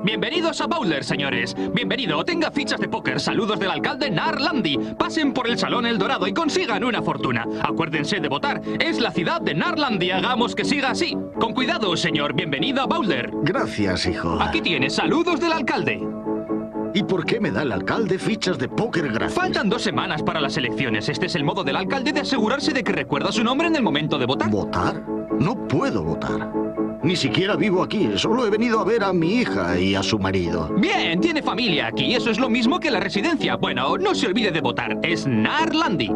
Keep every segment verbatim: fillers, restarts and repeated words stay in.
Bienvenidos a Bowler, señores. Bienvenido. Tenga fichas de póker. Saludos del alcalde Nar Landi. Pasen por el Salón El Dorado y consigan una fortuna. Acuérdense de votar. Es la ciudad de Nar Landi. Hagamos que siga así. Con cuidado, señor. Bienvenido a Bowler. Gracias, hijo. Aquí tienes. Saludos del alcalde. ¿Y por qué me da el alcalde fichas de póker gratis? Faltan dos semanas para las elecciones. Este es el modo del alcalde de asegurarse de que recuerda su nombre en el momento de votar. ¿Votar? No puedo votar. Ni siquiera vivo aquí. Solo he venido a ver a mi hija y a su marido. Bien, tiene familia aquí. Eso es lo mismo que la residencia. Bueno, no se olvide de votar. Es Nar Landi.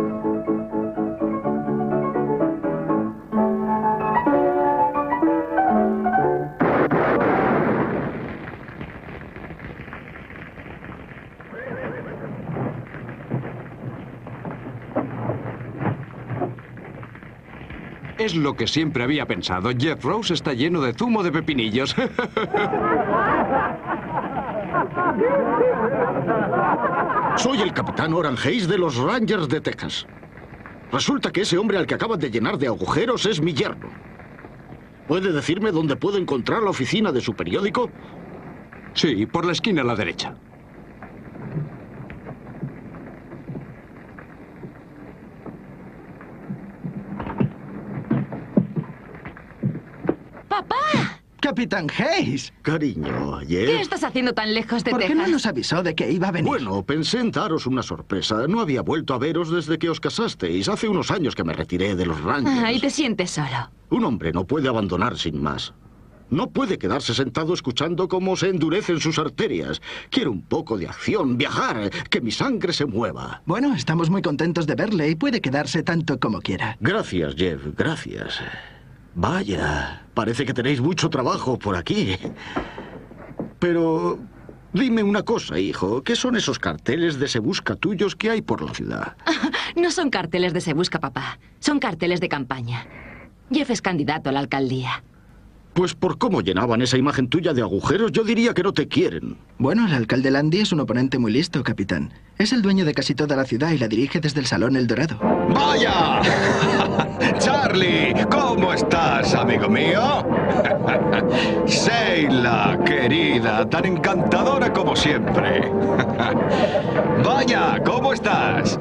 Es lo que siempre había pensado. Jeff Rose está lleno de zumo de pepinillos. Soy el capitán Oran Hayes de los Rangers de Texas. Resulta que ese hombre al que acaban de llenar de agujeros es mi yerno. ¿Puede decirme dónde puedo encontrar la oficina de su periódico? Sí, por la esquina a la derecha. ¡Papá! Capitán Hayes. Cariño, Jeff. ¿Qué estás haciendo tan lejos de ¿Por qué Texas? no nos avisó de que iba a venir? Bueno, pensé en daros una sorpresa. No había vuelto a veros desde que os casasteis. Hace unos años que me retiré de los Rangers. Ah, y te sientes solo. Un hombre no puede abandonar sin más. No puede quedarse sentado escuchando cómo se endurecen sus arterias. Quiero un poco de acción, viajar, que mi sangre se mueva. Bueno, estamos muy contentos de verle y puede quedarse tanto como quiera. Gracias, Jeff, gracias. Vaya, parece que tenéis mucho trabajo por aquí. Pero dime una cosa, hijo. ¿Qué son esos carteles de Se Busca tuyos que hay por la ciudad? No son carteles de Se Busca, papá. Son carteles de campaña. Jeff es candidato a la alcaldía. Pues por cómo llenaban esa imagen tuya de agujeros, yo diría que no te quieren. Bueno, el alcalde Landi es un oponente muy listo, capitán. Es el dueño de casi toda la ciudad y la dirige desde el Salón El Dorado. ¡Vaya! Charlie, ¿cómo estás, amigo mío? Sheila, querida, tan encantadora como siempre. Vaya, ¿cómo estás?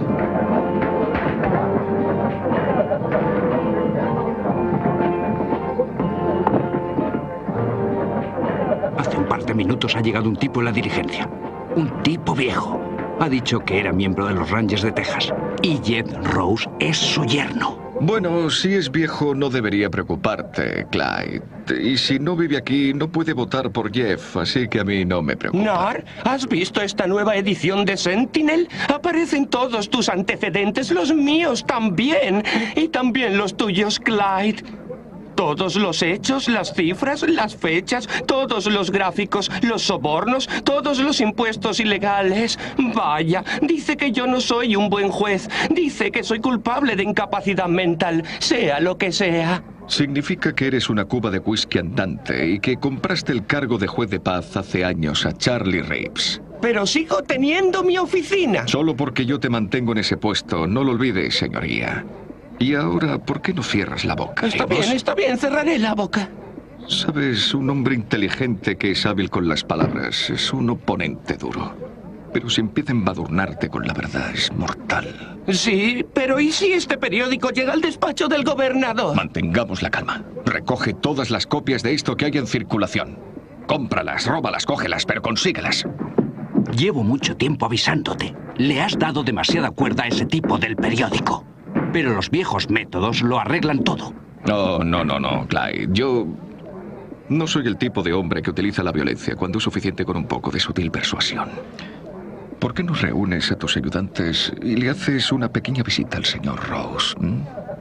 Hace un par de minutos ha llegado un tipo en la dirigencia. Un tipo viejo. Ha dicho que era miembro de los Rangers de Texas. Y Jeff Rose es su yerno. Bueno, si es viejo no debería preocuparte, Clyde. Y si no vive aquí, no puede votar por Jeff, así que a mí no me preocupa. Nar, ¿has visto esta nueva edición de Sentinel? Aparecen todos tus antecedentes, los míos también. Y también los tuyos, Clyde. Todos los hechos, las cifras, las fechas, todos los gráficos, los sobornos, todos los impuestos ilegales. Vaya, dice que yo no soy un buen juez. Dice que soy culpable de incapacidad mental, sea lo que sea. Significa que eres una cuba de whisky andante y que compraste el cargo de juez de paz hace años a Charlie Reeves. Pero sigo teniendo mi oficina. Solo porque yo te mantengo en ese puesto, no lo olvides, señoría. Y ahora, ¿por qué no cierras la boca? Está hijos? bien, está bien, cerraré la boca. Sabes, un hombre inteligente que es hábil con las palabras es un oponente duro. Pero si empieza a embadurnarte con la verdad, es mortal. Sí, pero ¿y si este periódico llega al despacho del gobernador? Mantengamos la calma. Recoge todas las copias de esto que hay en circulación. Cómpralas, róbalas, cógelas, pero consíguelas. Llevo mucho tiempo avisándote. Le has dado demasiada cuerda a ese tipo del periódico. Pero los viejos métodos lo arreglan todo. No, no, no, no, Clyde. Yo no soy el tipo de hombre que utiliza la violencia cuando es suficiente con un poco de sutil persuasión. ¿Por qué no reúnes a tus ayudantes y le haces una pequeña visita al señor Rose? ¿Mm?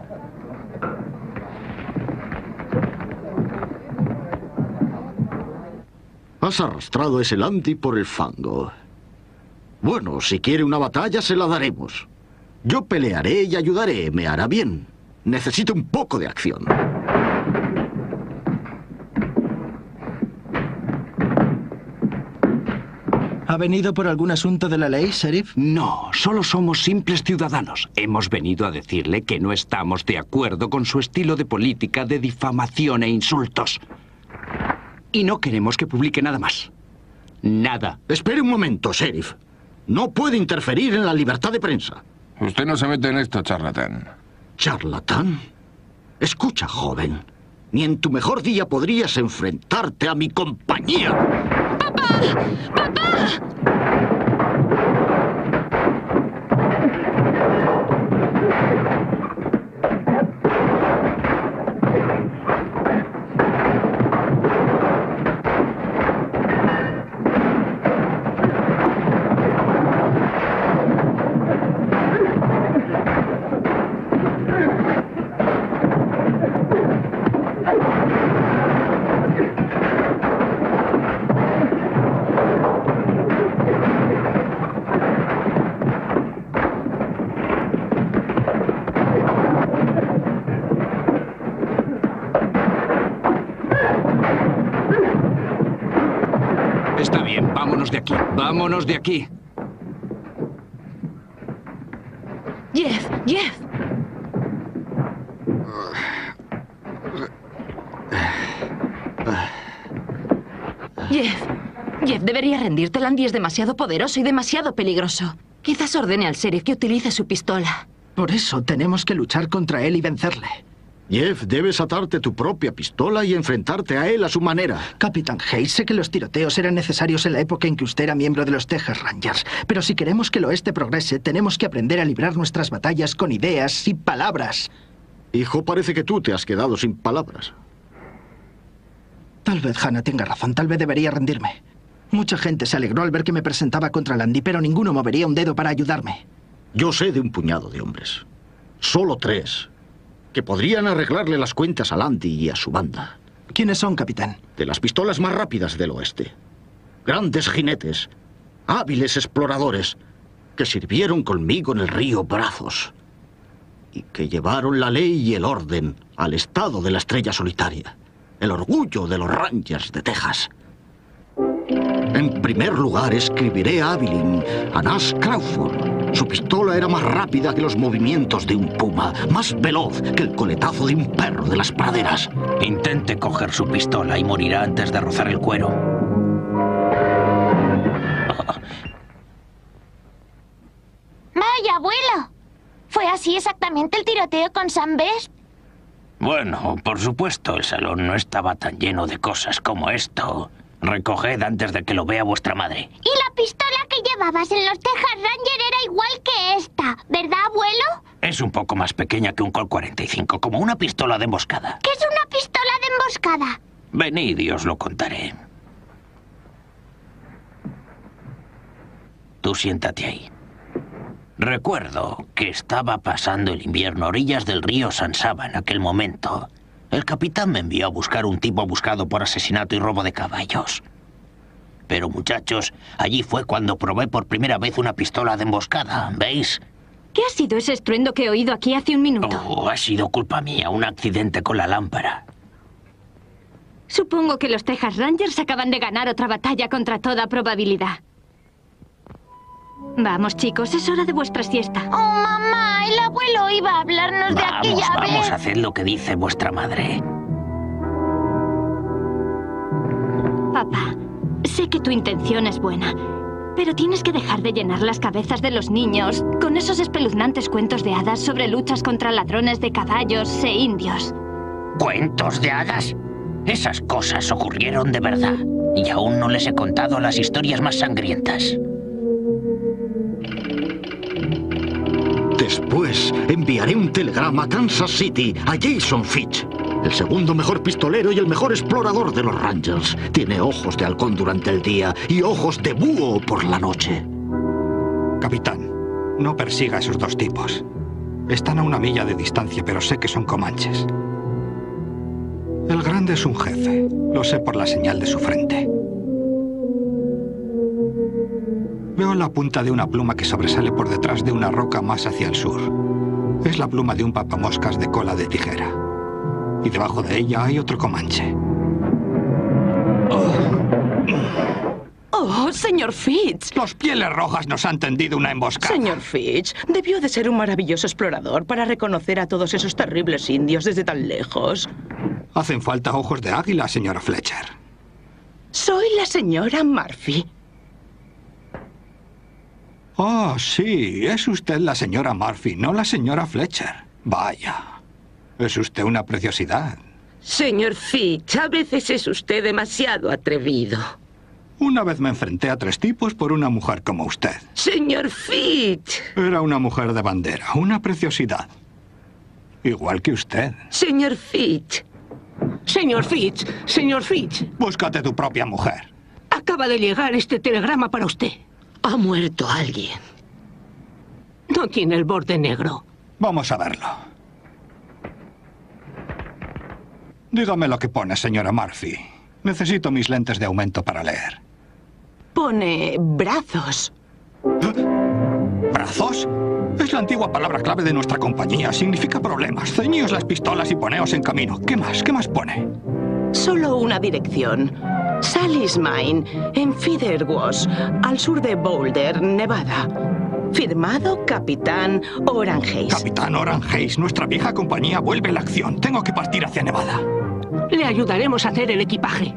Has arrastrado ese Landi por el fango. Bueno, si quiere una batalla, se la daremos. Yo pelearé y ayudaré, me hará bien. Necesito un poco de acción. ¿Ha venido por algún asunto de la ley, sheriff? No, solo somos simples ciudadanos. Hemos venido a decirle que no estamos de acuerdo con su estilo de política de difamación e insultos. Y no queremos que publique nada más. nada. Espere un momento, sheriff. No puede interferir en la libertad de prensa. Usted no se mete en esto, charlatán. ¿Charlatán? Escucha, joven. Ni en tu mejor día podrías enfrentarte a mi compañía. ¡Papá! ¡Papá! Está bien, vámonos de aquí. Vámonos de aquí. Jeff, Jeff. Jeff, Jeff, debería rendirte. Landy es demasiado poderoso y demasiado peligroso. Quizás ordene al sheriff que utilice su pistola. Por eso tenemos que luchar contra él y vencerle. Jeff, debes atarte tu propia pistola y enfrentarte a él a su manera. Capitán Hayes, sé que los tiroteos eran necesarios en la época en que usted era miembro de los Texas Rangers, pero si queremos que el oeste progrese, tenemos que aprender a librar nuestras batallas con ideas y palabras. Hijo, parece que tú te has quedado sin palabras. Tal vez Hannah tenga razón, tal vez debería rendirme. Mucha gente se alegró al ver que me presentaba contra Landy, pero ninguno movería un dedo para ayudarme. Yo sé de un puñado de hombres. Solo tres. Que podrían arreglarle las cuentas a Landy y a su banda. ¿Quiénes son, capitán? De las pistolas más rápidas del oeste. Grandes jinetes, hábiles exploradores, que sirvieron conmigo en el río Brazos y que llevaron la ley y el orden al estado de la Estrella Solitaria, el orgullo de los Rangers de Texas. En primer lugar, escribiré a Abilene, a Nash Crawford. Su pistola era más rápida que los movimientos de un puma, más veloz que el coletazo de un perro de las praderas. Intente coger su pistola y morirá antes de rozar el cuero. Vaya, abuelo. ¿Fue así exactamente el tiroteo con Sam Best? Bueno, por supuesto, el salón no estaba tan lleno de cosas como esto. Recoged antes de que lo vea vuestra madre. Y la pistola que llevabas en los Texas Ranger era igual que esta, ¿verdad, abuelo? Es un poco más pequeña que un Colt cuarenta y cinco, como una pistola de emboscada. ¿Qué es una pistola de emboscada? Venid y os lo contaré. Tú siéntate ahí. Recuerdo que estaba pasando el invierno a orillas del río San Saba en aquel momento. El capitán me envió a buscar un tipo buscado por asesinato y robo de caballos. Pero, muchachos, allí fue cuando probé por primera vez una pistola de emboscada, ¿veis? ¿Qué ha sido ese estruendo que he oído aquí hace un minuto? Oh, ha sido culpa mía, un accidente con la lámpara. Supongo que los Texas Rangers acaban de ganar otra batalla contra toda probabilidad. Vamos, chicos, es hora de vuestra siesta. Oh, mamá, el abuelo iba a hablarnos de Vamos, aquella vez. vamos, haced lo que dice vuestra madre. Papá, sé que tu intención es buena, pero tienes que dejar de llenar las cabezas de los niños con esos espeluznantes cuentos de hadas sobre luchas contra ladrones de caballos e indios. ¿Cuentos de hadas? Esas cosas ocurrieron de verdad, y aún no les he contado las historias más sangrientas. Después enviaré un telegrama a Kansas City, a Jason Fitch, el segundo mejor pistolero y el mejor explorador de los Rangers. Tiene ojos de halcón durante el día y ojos de búho por la noche. Capitán, no persiga a esos dos tipos. Están a una milla de distancia, pero sé que son comanches. El grande es un jefe. Lo sé por la señal de su frente. Veo la punta de una pluma que sobresale por detrás de una roca más hacia el sur. Es la pluma de un papamoscas de cola de tijera. Y debajo de ella hay otro comanche. Oh, señor Fitch. Los Pieles Rojas nos han tendido una emboscada. Señor Fitch, debió de ser un maravilloso explorador para reconocer a todos esos terribles indios desde tan lejos. Hacen falta ojos de águila, señora Fletcher. Soy la señora Murphy. Oh, sí, es usted la señora Murphy, no la señora Fletcher. Vaya, es usted una preciosidad. Señor Fitch, a veces es usted demasiado atrevido. Una vez me enfrenté a tres tipos por una mujer como usted. Señor Fitch. Era una mujer de bandera, una preciosidad. Igual que usted. Señor Fitch. Señor Fitch, señor Fitch. Búscate tu propia mujer. Acaba de llegar este telegrama para usted. Ha muerto alguien. No tiene el borde negro. Vamos a verlo. Dígame lo que pone, señora Murphy. Necesito mis lentes de aumento para leer. Pone brazos. ¿Brazos? Es la antigua palabra clave de nuestra compañía. Significa problemas. Ceñíos las pistolas y poneos en camino. ¿Qué más? ¿Qué más pone? Solo una dirección. Sally's Mine, en Feather Wash, al sur de Boulder, Nevada. Firmado Capitán Orange Hayes. Capitán Orange Hayes, nuestra vieja compañía vuelve a la acción. Tengo que partir hacia Nevada. Le ayudaremos a hacer el equipaje.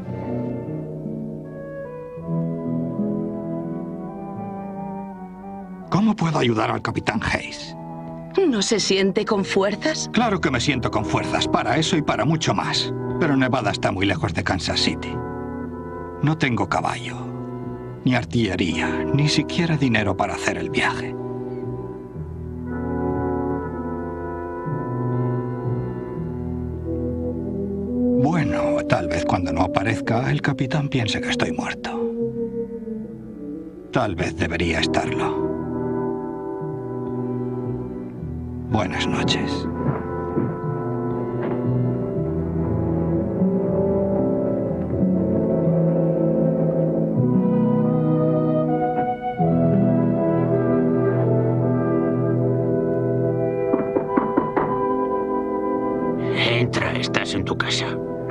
¿Cómo puedo ayudar al Capitán Hayes? ¿No se siente con fuerzas? Claro que me siento con fuerzas, para eso y para mucho más. Pero Nevada está muy lejos de Kansas City. No tengo caballo, ni artillería, ni siquiera dinero para hacer el viaje. Bueno, tal vez cuando no aparezca, el capitán piense que estoy muerto. Tal vez debería estarlo. Buenas noches. Entra, estás en tu casa.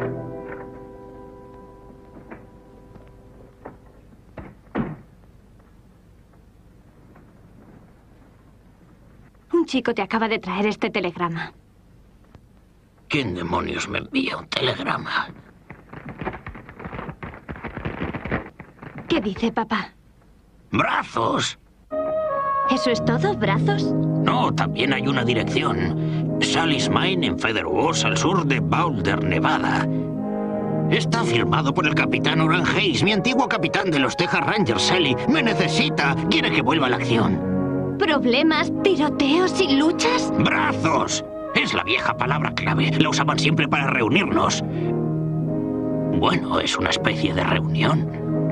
Un chico te acaba de traer este telegrama. ¿Quién demonios me envía un telegrama? ¿Qué dice, papá? ¡Brazos! ¿Eso es todo? ¿Brazos? No, también hay una dirección. Sally's Mine en Feather Wash, al sur de Boulder, Nevada. Está firmado por el capitán Orange Hayes, mi antiguo capitán de los Texas Rangers. Sally me necesita. Quiere que vuelva a la acción. ¿Problemas, tiroteos y luchas? ¡Brazos! Es la vieja palabra clave. La usaban siempre para reunirnos. Bueno, es una especie de reunión.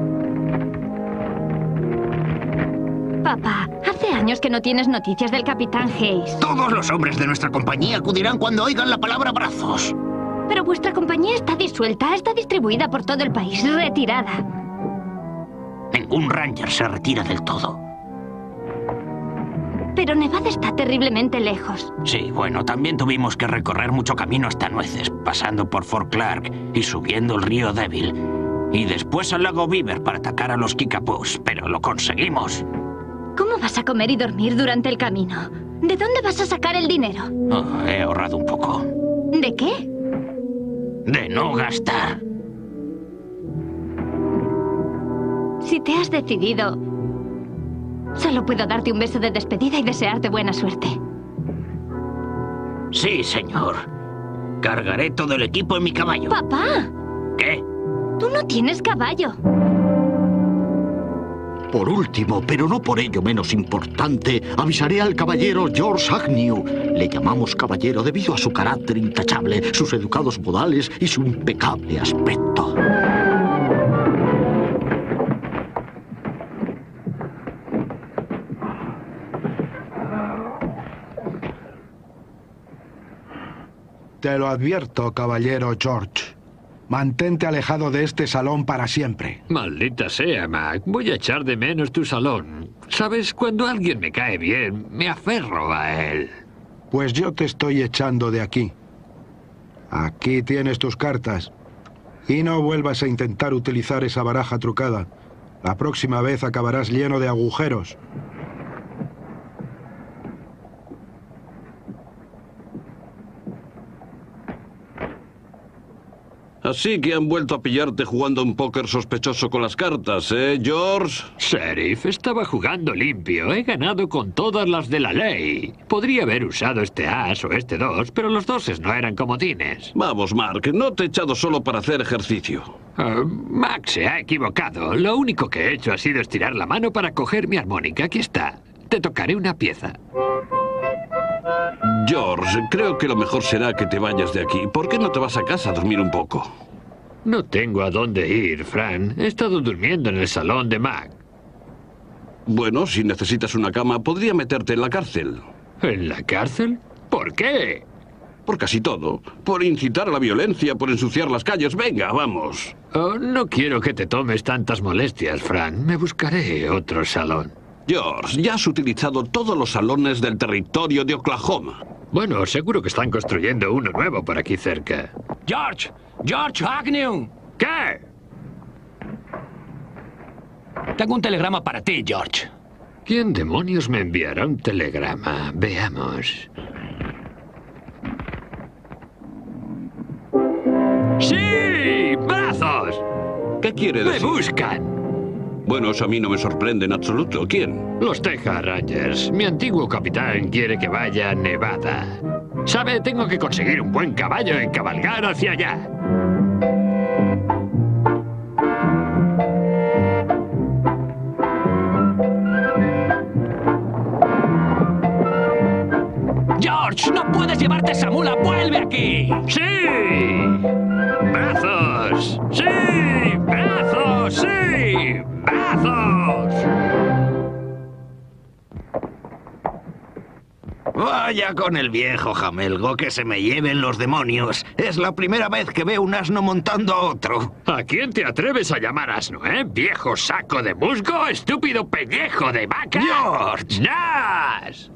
Papá, hace años que no tienes noticias del capitán Hayes. Todos los hombres de nuestra compañía acudirán cuando oigan la palabra brazos. Pero vuestra compañía está disuelta, está distribuida por todo el país, retirada. Ningún Ranger se retira del todo. Pero Nevada está terriblemente lejos. Sí, bueno, también tuvimos que recorrer mucho camino hasta Nueces, pasando por Fort Clark y subiendo el río Devil. Y después al lago Beaver para atacar a los Kickapoos, pero lo conseguimos. ¿Cómo vas a comer y dormir durante el camino? ¿De dónde vas a sacar el dinero? Oh, he ahorrado un poco. ¿De qué? De no gastar. Si te has decidido, solo puedo darte un beso de despedida y desearte buena suerte. Sí, señor. Cargaré todo el equipo en mi caballo. ¡Papá! ¿Qué? Tú no tienes caballo. Por último, pero no por ello menos importante, avisaré al caballero George Agnew. Le llamamos caballero debido a su carácter intachable, sus educados modales y su impecable aspecto. Te lo advierto, caballero George. Mantente alejado de este salón para siempre. Maldita sea, Mac. Voy a echar de menos tu salón. ¿Sabes? Cuando alguien me cae bien, me aferro a él. Pues yo te estoy echando de aquí. Aquí tienes tus cartas. Y no vuelvas a intentar utilizar esa baraja trucada. La próxima vez acabarás lleno de agujeros. Así que han vuelto a pillarte jugando un póker sospechoso con las cartas, ¿eh, George? Sheriff, estaba jugando limpio. He ganado con todas las de la ley. Podría haber usado este as o este dos, pero los doses no eran comodines. Vamos, Mark, no te he echado solo para hacer ejercicio. Uh, Max se ha equivocado. Lo único que he hecho ha sido estirar la mano para coger mi armónica. Aquí está. Te tocaré una pieza. George, creo que lo mejor será que te vayas de aquí. ¿Por qué no te vas a casa a dormir un poco? No tengo a dónde ir, Fran. He estado durmiendo en el salón de Mac. Bueno, si necesitas una cama, podría meterte en la cárcel. ¿En la cárcel? ¿Por qué? Por casi todo. Por incitar a la violencia, por ensuciar las calles. Venga, vamos. Oh, no quiero que te tomes tantas molestias, Fran. Me buscaré otro salón. George, ya has utilizado todos los salones del territorio de Oklahoma. Bueno, seguro que están construyendo uno nuevo por aquí cerca. George, George Agnew. ¿Qué? Tengo un telegrama para ti, George. ¿Quién demonios me enviará un telegrama? Veamos. ¡Sí! ¡Brazos! ¿Qué quiere decir? ¡Me buscan! Bueno, eso a mí no me sorprende en absoluto. ¿Quién? Los Texas Rangers. Mi antiguo capitán quiere que vaya a Nevada. ¿Sabe? Tengo que conseguir un buen caballo y cabalgar hacia allá. George, no puedes llevarte esa mula. ¡Vuelve aquí! ¡Sí! ¡Brazos! ¡Sí! ¡Brazos! ¡Sí! ¡Brazos! Vaya con el viejo jamelgo, que se me lleven los demonios. Es la primera vez que veo un asno montando a otro. ¿A quién te atreves a llamar asno, eh? ¿Viejo saco de musgo? ¿Estúpido pellejo de vaca? ¡George! ¡Nas!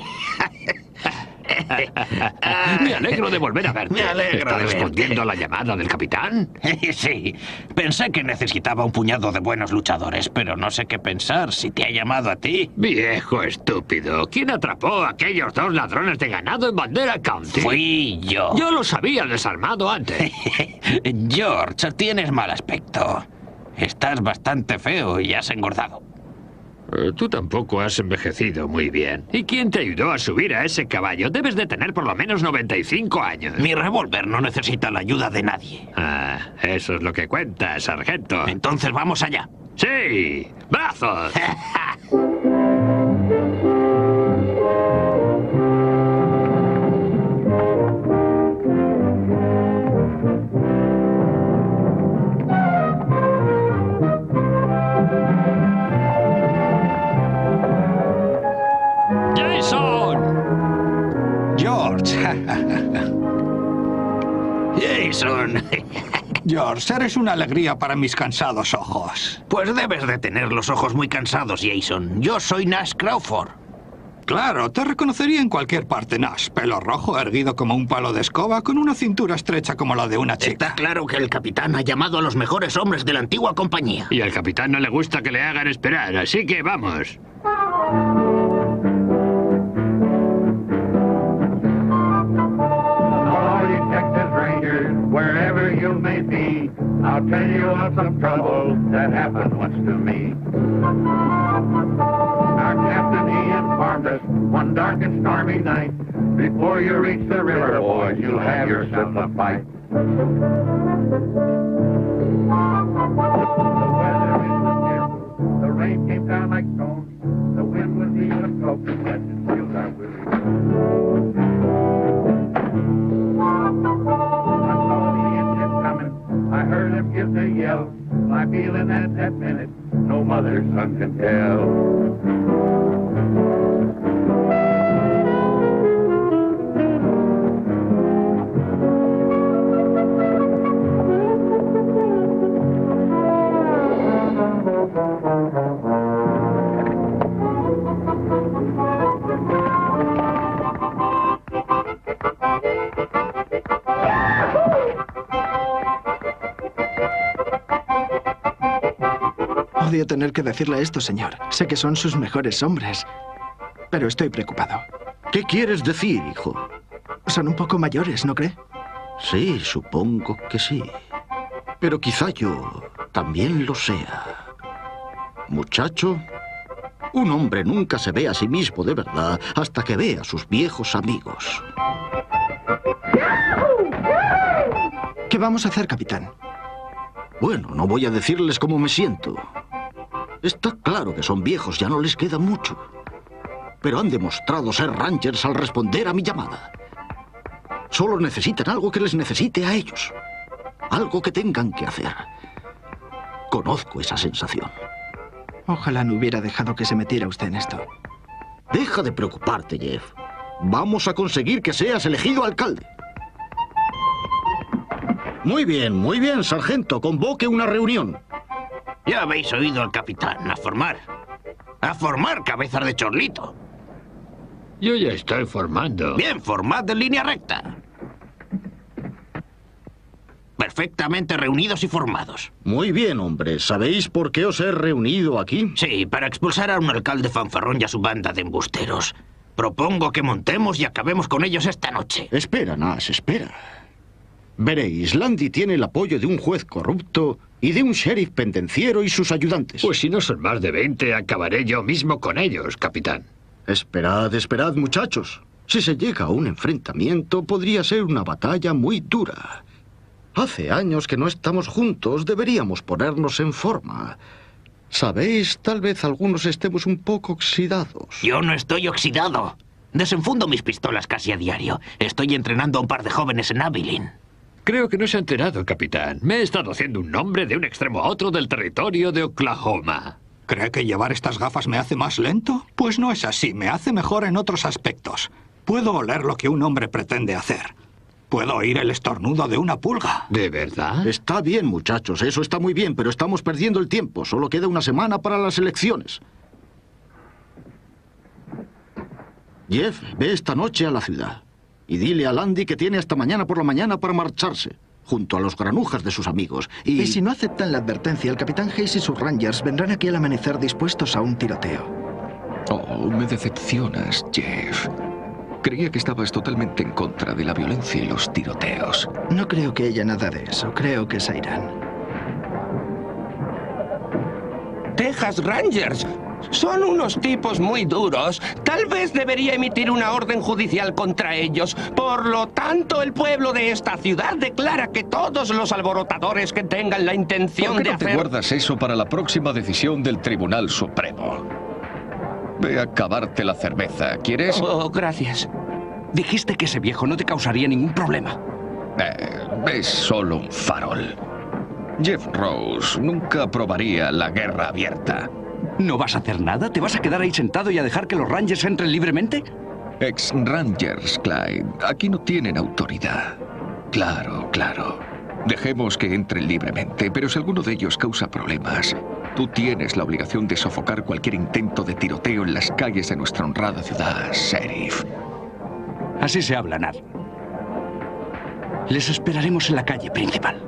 Me alegro de volver a verte. Me alegro ¿Está de respondiendo verte. a la llamada del capitán? Sí. Pensé que necesitaba un puñado de buenos luchadores, pero no sé qué pensar si te ha llamado a ti. Viejo estúpido. ¿Quién atrapó a aquellos dos ladrones de ganado en Bandera County? Fui yo. Yo los había desarmado antes. George, tienes mal aspecto. Estás bastante feo y has engordado. Eh, Tú tampoco has envejecido muy bien. ¿Y quién te ayudó a subir a ese caballo? Debes de tener por lo menos noventa y cinco años. Mi revólver no necesita la ayuda de nadie. Ah, eso es lo que cuenta, sargento. Entonces vamos allá. ¡Sí! ¡Brazos! George. Jason. George, eres una alegría para mis cansados ojos. Pues debes de tener los ojos muy cansados, Jason. Yo soy Nash Crawford. Claro, te reconocería en cualquier parte, Nash. Pelo rojo, erguido como un palo de escoba, con una cintura estrecha como la de una chica. Está claro que el capitán ha llamado a los mejores hombres de la antigua compañía. Y al capitán no le gusta que le hagan esperar, así que vamos. Wherever you may be, I'll tell you of some trouble that happened once to me. Our captain, he informed us one dark and stormy night, before you reach the river, boys, you'll have yourself a fight. The weather is fearful, the rain came down like stones, the wind was even a soaking wet, and fields are weary. I heard him give the yell. My feeling at that minute, no mother's son can tell. Odio tener que decirle esto, señor. Sé que son sus mejores hombres, pero estoy preocupado. ¿Qué quieres decir, hijo? Son un poco mayores, ¿no cree? Sí, supongo que sí. Pero quizá yo también lo sea. Muchacho, un hombre nunca se ve a sí mismo de verdad hasta que ve a sus viejos amigos. ¿Qué vamos a hacer, capitán? Bueno, no voy a decirles cómo me siento. Está claro que son viejos, ya no les queda mucho. Pero han demostrado ser Rangers al responder a mi llamada. Solo necesitan algo que les necesite a ellos. Algo que tengan que hacer. Conozco esa sensación. Ojalá no hubiera dejado que se metiera usted en esto. Deja de preocuparte, Jeff. Vamos a conseguir que seas elegido alcalde. Muy bien, muy bien, sargento. Convoque una reunión. Ya habéis oído al capitán. A formar. A formar, cabezas de chorlito. Yo ya estoy formando. Bien, formad en línea recta. Perfectamente reunidos y formados. Muy bien, hombre. ¿Sabéis por qué os he reunido aquí? Sí, para expulsar a un alcalde fanfarrón y a su banda de embusteros. Propongo que montemos y acabemos con ellos esta noche. Espera, Nash, espera. Veréis, Landy tiene el apoyo de un juez corrupto y de un sheriff pendenciero y sus ayudantes. Pues si no son más de veinte, acabaré yo mismo con ellos, capitán. Esperad, esperad, muchachos. Si se llega a un enfrentamiento, podría ser una batalla muy dura. Hace años que no estamos juntos, deberíamos ponernos en forma. Sabéis, tal vez algunos estemos un poco oxidados. Yo no estoy oxidado. Desenfundo mis pistolas casi a diario. Estoy entrenando a un par de jóvenes en Abilene. Creo que no se ha enterado, capitán. Me he estado haciendo un nombre de un extremo a otro del territorio de Oklahoma. ¿Cree que llevar estas gafas me hace más lento? Pues no es así, me hace mejor en otros aspectos. Puedo oler lo que un hombre pretende hacer. Puedo oír el estornudo de una pulga. ¿De verdad? Está bien, muchachos, eso está muy bien, pero estamos perdiendo el tiempo. Solo queda una semana para las elecciones. Jeff, ve esta noche a la ciudad. Y dile a Landy que tiene hasta mañana por la mañana para marcharse, junto a los granujas de sus amigos. Y, y si no aceptan la advertencia, el capitán Hayes y sus Rangers vendrán aquí al amanecer dispuestos a un tiroteo. Oh, me decepcionas, Jeff. Creía que estabas totalmente en contra de la violencia y los tiroteos. No creo que haya nada de eso. Creo que se irán. Texas Rangers. Son unos tipos muy duros. Tal vez debería emitir una orden judicial contra ellos. Por lo tanto, el pueblo de esta ciudad declara que todos los alborotadores que tengan la intención ¿Por qué de no hacer... te guardas eso para la próxima decisión del Tribunal Supremo? Ve a acabarte la cerveza, ¿quieres? Oh, gracias. Dijiste que ese viejo no te causaría ningún problema. Eh, es solo un farol. Jeff Rose nunca aprobaría la guerra abierta. ¿No vas a hacer nada? ¿Te vas a quedar ahí sentado y a dejar que los Rangers entren libremente? Ex-Rangers, Clyde. Aquí no tienen autoridad. Claro, claro. Dejemos que entren libremente, pero si alguno de ellos causa problemas, tú tienes la obligación de sofocar cualquier intento de tiroteo en las calles de nuestra honrada ciudad, sheriff. Así se habla, Nar. Les esperaremos en la calle principal.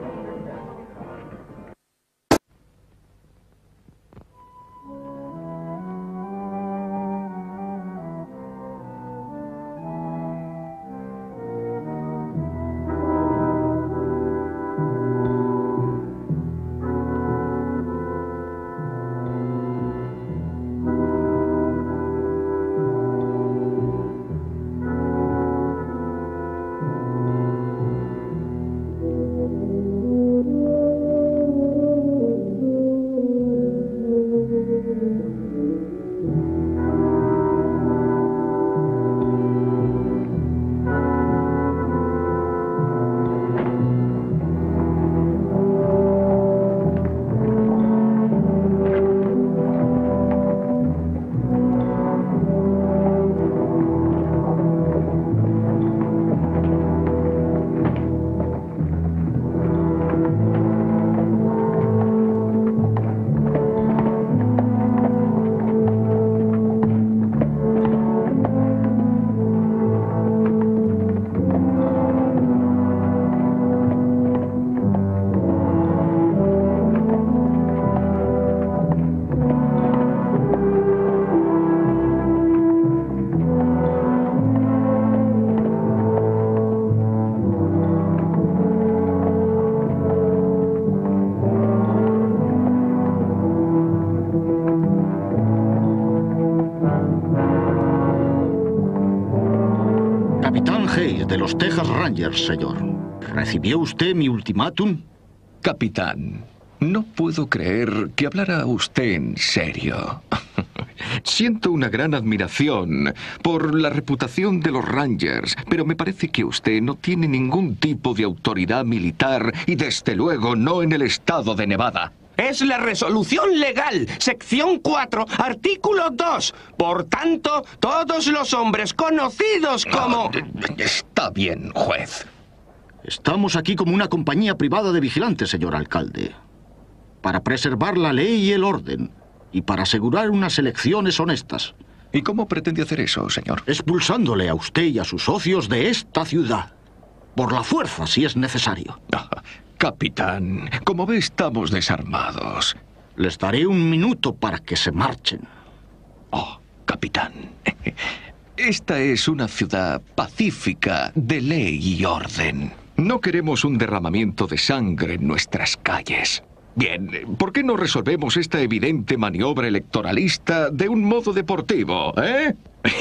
de los Texas Rangers, señor. ¿Recibió usted mi ultimátum? Capitán, no puedo creer que hablara usted en serio. Siento una gran admiración por la reputación de los Rangers, pero me parece que usted no tiene ningún tipo de autoridad militar y desde luego no en el estado de Nevada. Es la resolución legal, sección cuatro, artículo dos. Por tanto, todos los hombres conocidos como... Está bien, juez. Estamos aquí como una compañía privada de vigilantes, señor alcalde, para preservar la ley y el orden, y para asegurar unas elecciones honestas. ¿Y cómo pretende hacer eso, señor? Expulsándole a usted y a sus socios de esta ciudad. Por la fuerza, si es necesario. Ah, capitán, como ve, estamos desarmados. Les daré un minuto para que se marchen. Oh, capitán. Esta es una ciudad pacífica de ley y orden. No queremos un derramamiento de sangre en nuestras calles. Bien, ¿por qué no resolvemos esta evidente maniobra electoralista de un modo deportivo, eh?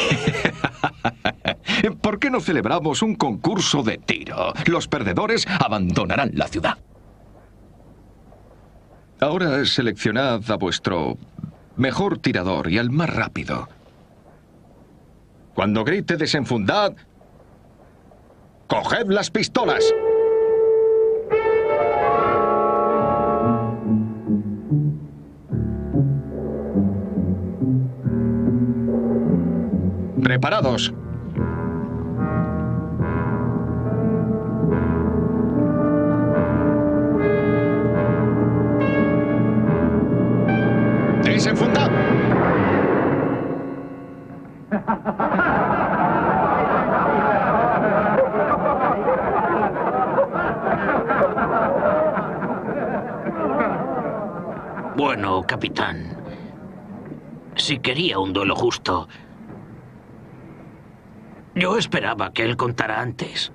¿Por qué no celebramos un concurso de tiro? Los perdedores abandonarán la ciudad. Ahora seleccionad a vuestro mejor tirador y al más rápido. Cuando grite desenfundad, coged las pistolas. Preparados. Desenfundad. Bueno, capitán, si quería un duelo justo, yo esperaba que él contara antes.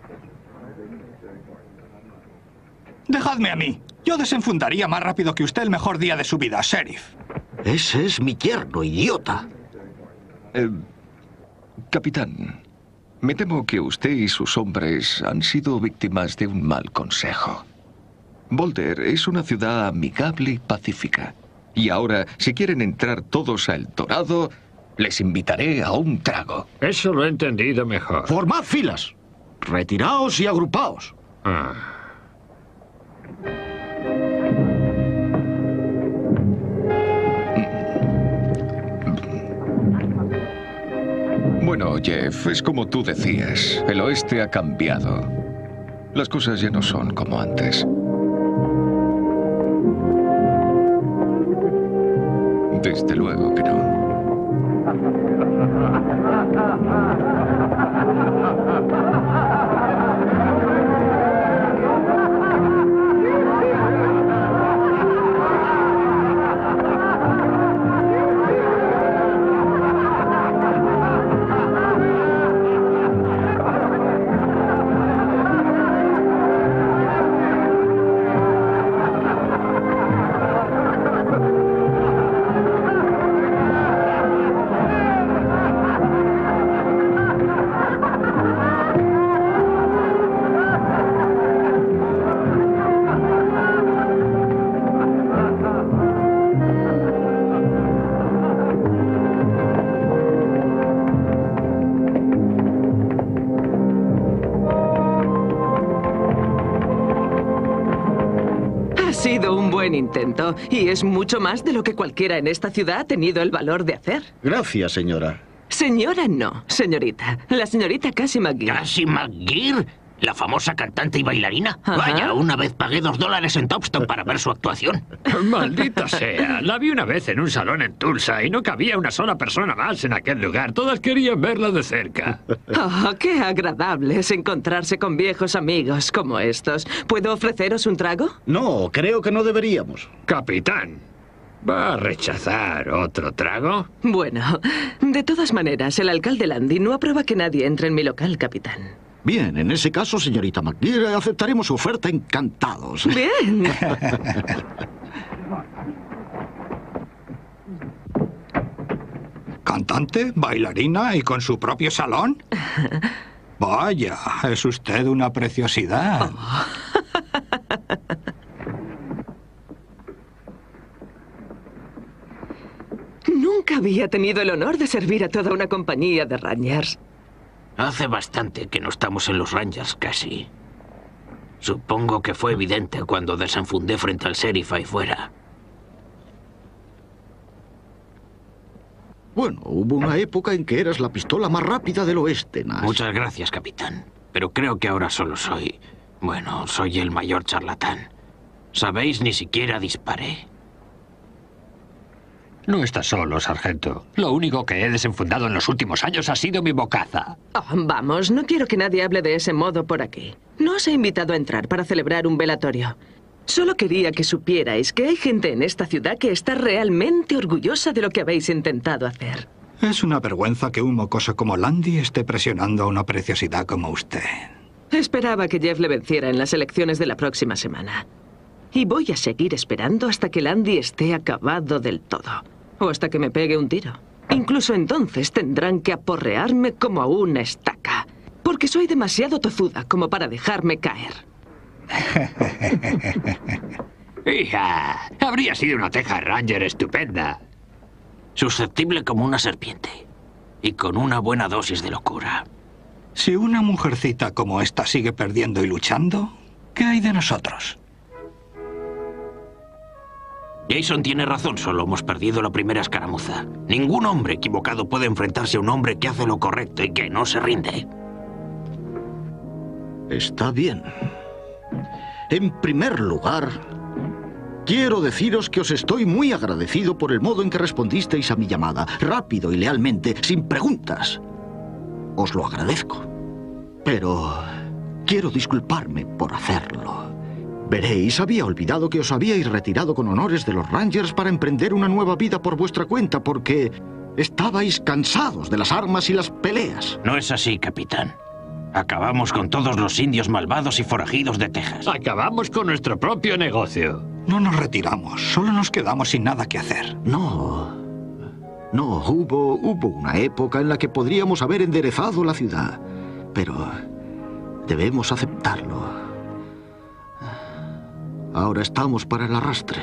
Dejadme a mí. Yo desenfundaría más rápido que usted el mejor día de su vida, sheriff. Ese es mi yerno, idiota. Eh, capitán, me temo que usted y sus hombres han sido víctimas de un mal consejo. Boulder es una ciudad amigable y pacífica. Y ahora, si quieren entrar todos a El Dorado, les invitaré a un trago. Eso lo he entendido mejor. Formad filas. Retiraos y agrupaos. Ah. Bueno, Jeff, es como tú decías. El oeste ha cambiado. Las cosas ya no son como antes. Desde luego que no. Ha sido un buen intento, y es mucho más de lo que cualquiera en esta ciudad ha tenido el valor de hacer. Gracias, señora. Señora no, señorita. La señorita Cassie McGear. ¿Cassie McGear? ¿La famosa cantante y bailarina? Ajá. Vaya, una vez pagué dos dólares en Topstone para ver su actuación. Maldita sea. La vi una vez en un salón en Tulsa y no cabía una sola persona más en aquel lugar. Todas querían verla de cerca. Oh, qué agradable es encontrarse con viejos amigos como estos. ¿Puedo ofreceros un trago? No, creo que no deberíamos. Capitán, ¿va a rechazar otro trago? Bueno, de todas maneras, el alcalde Landy no aprueba que nadie entre en mi local, capitán. Bien, en ese caso, señorita McGear, aceptaremos su oferta encantados. Bien. ¿Cantante, bailarina y con su propio salón? Vaya, es usted una preciosidad. Oh. Nunca había tenido el honor de servir a toda una compañía de Rangers. Hace bastante que no estamos en los Rangers, casi. Supongo que fue evidente cuando desenfundé frente al sheriff ahí fuera. Bueno, hubo una época en que eras la pistola más rápida del oeste, Nash. Muchas gracias, capitán. Pero creo que ahora solo soy... Bueno, soy el mayor charlatán. ¿Sabéis? Ni siquiera disparé. No está solo, sargento. Lo único que he desenfundado en los últimos años ha sido mi bocaza. Oh, vamos, no quiero que nadie hable de ese modo por aquí. No os he invitado a entrar para celebrar un velatorio. Solo quería que supierais que hay gente en esta ciudad que está realmente orgullosa de lo que habéis intentado hacer. Es una vergüenza que un mocoso como Landy esté presionando a una preciosidad como usted. Esperaba que Jeff le venciera en las elecciones de la próxima semana. Y voy a seguir esperando hasta que Landy esté acabado del todo. O hasta que me pegue un tiro. Incluso entonces tendrán que aporrearme como a una estaca. Porque soy demasiado tozuda como para dejarme caer. Hija, habría sido una Texas Ranger estupenda. Susceptible como una serpiente. Y con una buena dosis de locura. Si una mujercita como esta sigue perdiendo y luchando, ¿qué hay de nosotros? Jason tiene razón, solo hemos perdido la primera escaramuza. Ningún hombre equivocado puede enfrentarse a un hombre que hace lo correcto y que no se rinde. Está bien. En primer lugar, quiero deciros que os estoy muy agradecido por el modo en que respondisteis a mi llamada, rápido y lealmente, sin preguntas. Os lo agradezco. Pero quiero disculparme por hacerlo. Veréis, había olvidado que os habíais retirado con honores de los Rangers para emprender una nueva vida por vuestra cuenta, porque estabais cansados de las armas y las peleas. No es así, capitán. Acabamos con todos los indios malvados y forajidos de Texas. Acabamos con nuestro propio negocio. No nos retiramos, solo nos quedamos sin nada que hacer. No. No, hubo, hubo una época en la que podríamos haber enderezado la ciudad. Pero debemos aceptarlo. Ahora estamos para el arrastre.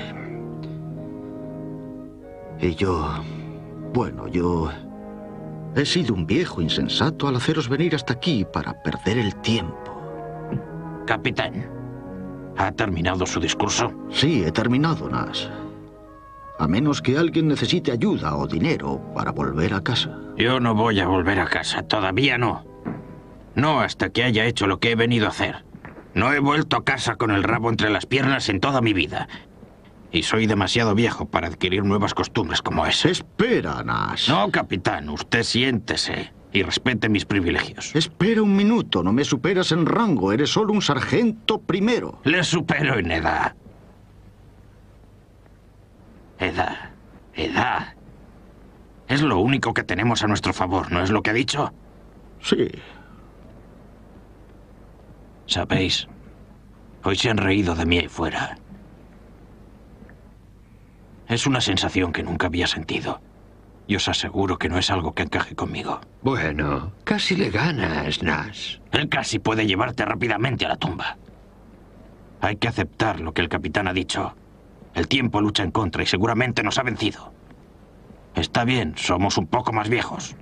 Y yo... Bueno, yo... He sido un viejo insensato al haceros venir hasta aquí para perder el tiempo. Capitán, ¿ha terminado su discurso? Sí, he terminado, Nash. A menos que alguien necesite ayuda o dinero para volver a casa. Yo no voy a volver a casa, todavía no. No hasta que haya hecho lo que he venido a hacer. No he vuelto a casa con el rabo entre las piernas en toda mi vida. Y soy demasiado viejo para adquirir nuevas costumbres como esa. Espera, Nash. No, capitán, usted siéntese y respete mis privilegios. Espera un minuto, no me superas en rango, eres solo un sargento primero. Le supero en edad. Edad, edad. Es lo único que tenemos a nuestro favor, ¿no es lo que ha dicho? Sí. ¿Sabéis? Hoy se han reído de mí ahí fuera. Es una sensación que nunca había sentido. Y os aseguro que no es algo que encaje conmigo. Bueno, casi le ganas, Nash. Él casi puede llevarte rápidamente a la tumba. Hay que aceptar lo que el capitán ha dicho. El tiempo lucha en contra y seguramente nos ha vencido. Está bien, somos un poco más viejos.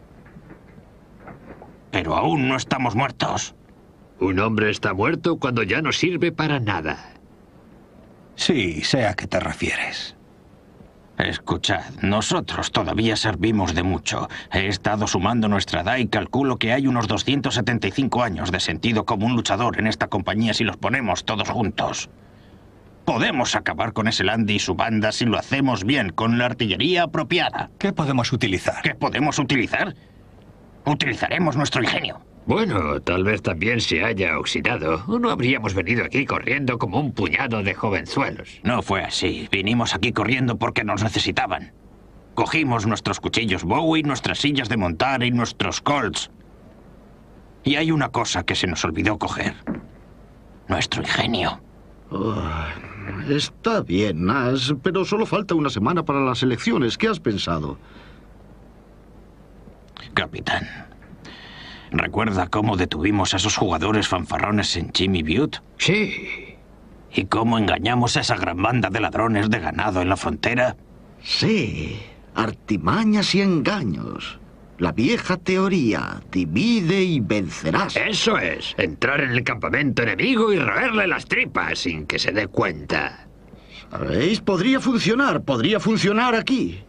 Pero aún no estamos muertos. Un hombre está muerto cuando ya no sirve para nada. Sí, sé a qué te refieres. Escuchad, nosotros todavía servimos de mucho. He estado sumando nuestra edad y calculo que hay unos doscientos setenta y cinco años de sentido común luchador en esta compañía si los ponemos todos juntos. Podemos acabar con ese Landy y su banda si lo hacemos bien, con la artillería apropiada. ¿Qué podemos utilizar? ¿Qué podemos utilizar? Utilizaremos nuestro ingenio. Bueno, tal vez también se haya oxidado. ¿O no habríamos venido aquí corriendo como un puñado de jovenzuelos? No fue así. Vinimos aquí corriendo porque nos necesitaban. Cogimos nuestros cuchillos Bowie, nuestras sillas de montar y nuestros Colts. Y hay una cosa que se nos olvidó coger. Nuestro ingenio. Oh, está bien, Nash, pero solo falta una semana para las elecciones. ¿Qué has pensado? Capitán, ¿Recuerda cómo detuvimos a esos jugadores fanfarrones en Jimmy Butte? Sí. ¿Y cómo engañamos a esa gran banda de ladrones de ganado en la frontera? Sí, artimañas y engaños. La vieja teoría, divide y vencerás. Eso es, entrar en el campamento enemigo y roerle las tripas sin que se dé cuenta. ¿Veis? Podría funcionar, podría funcionar aquí.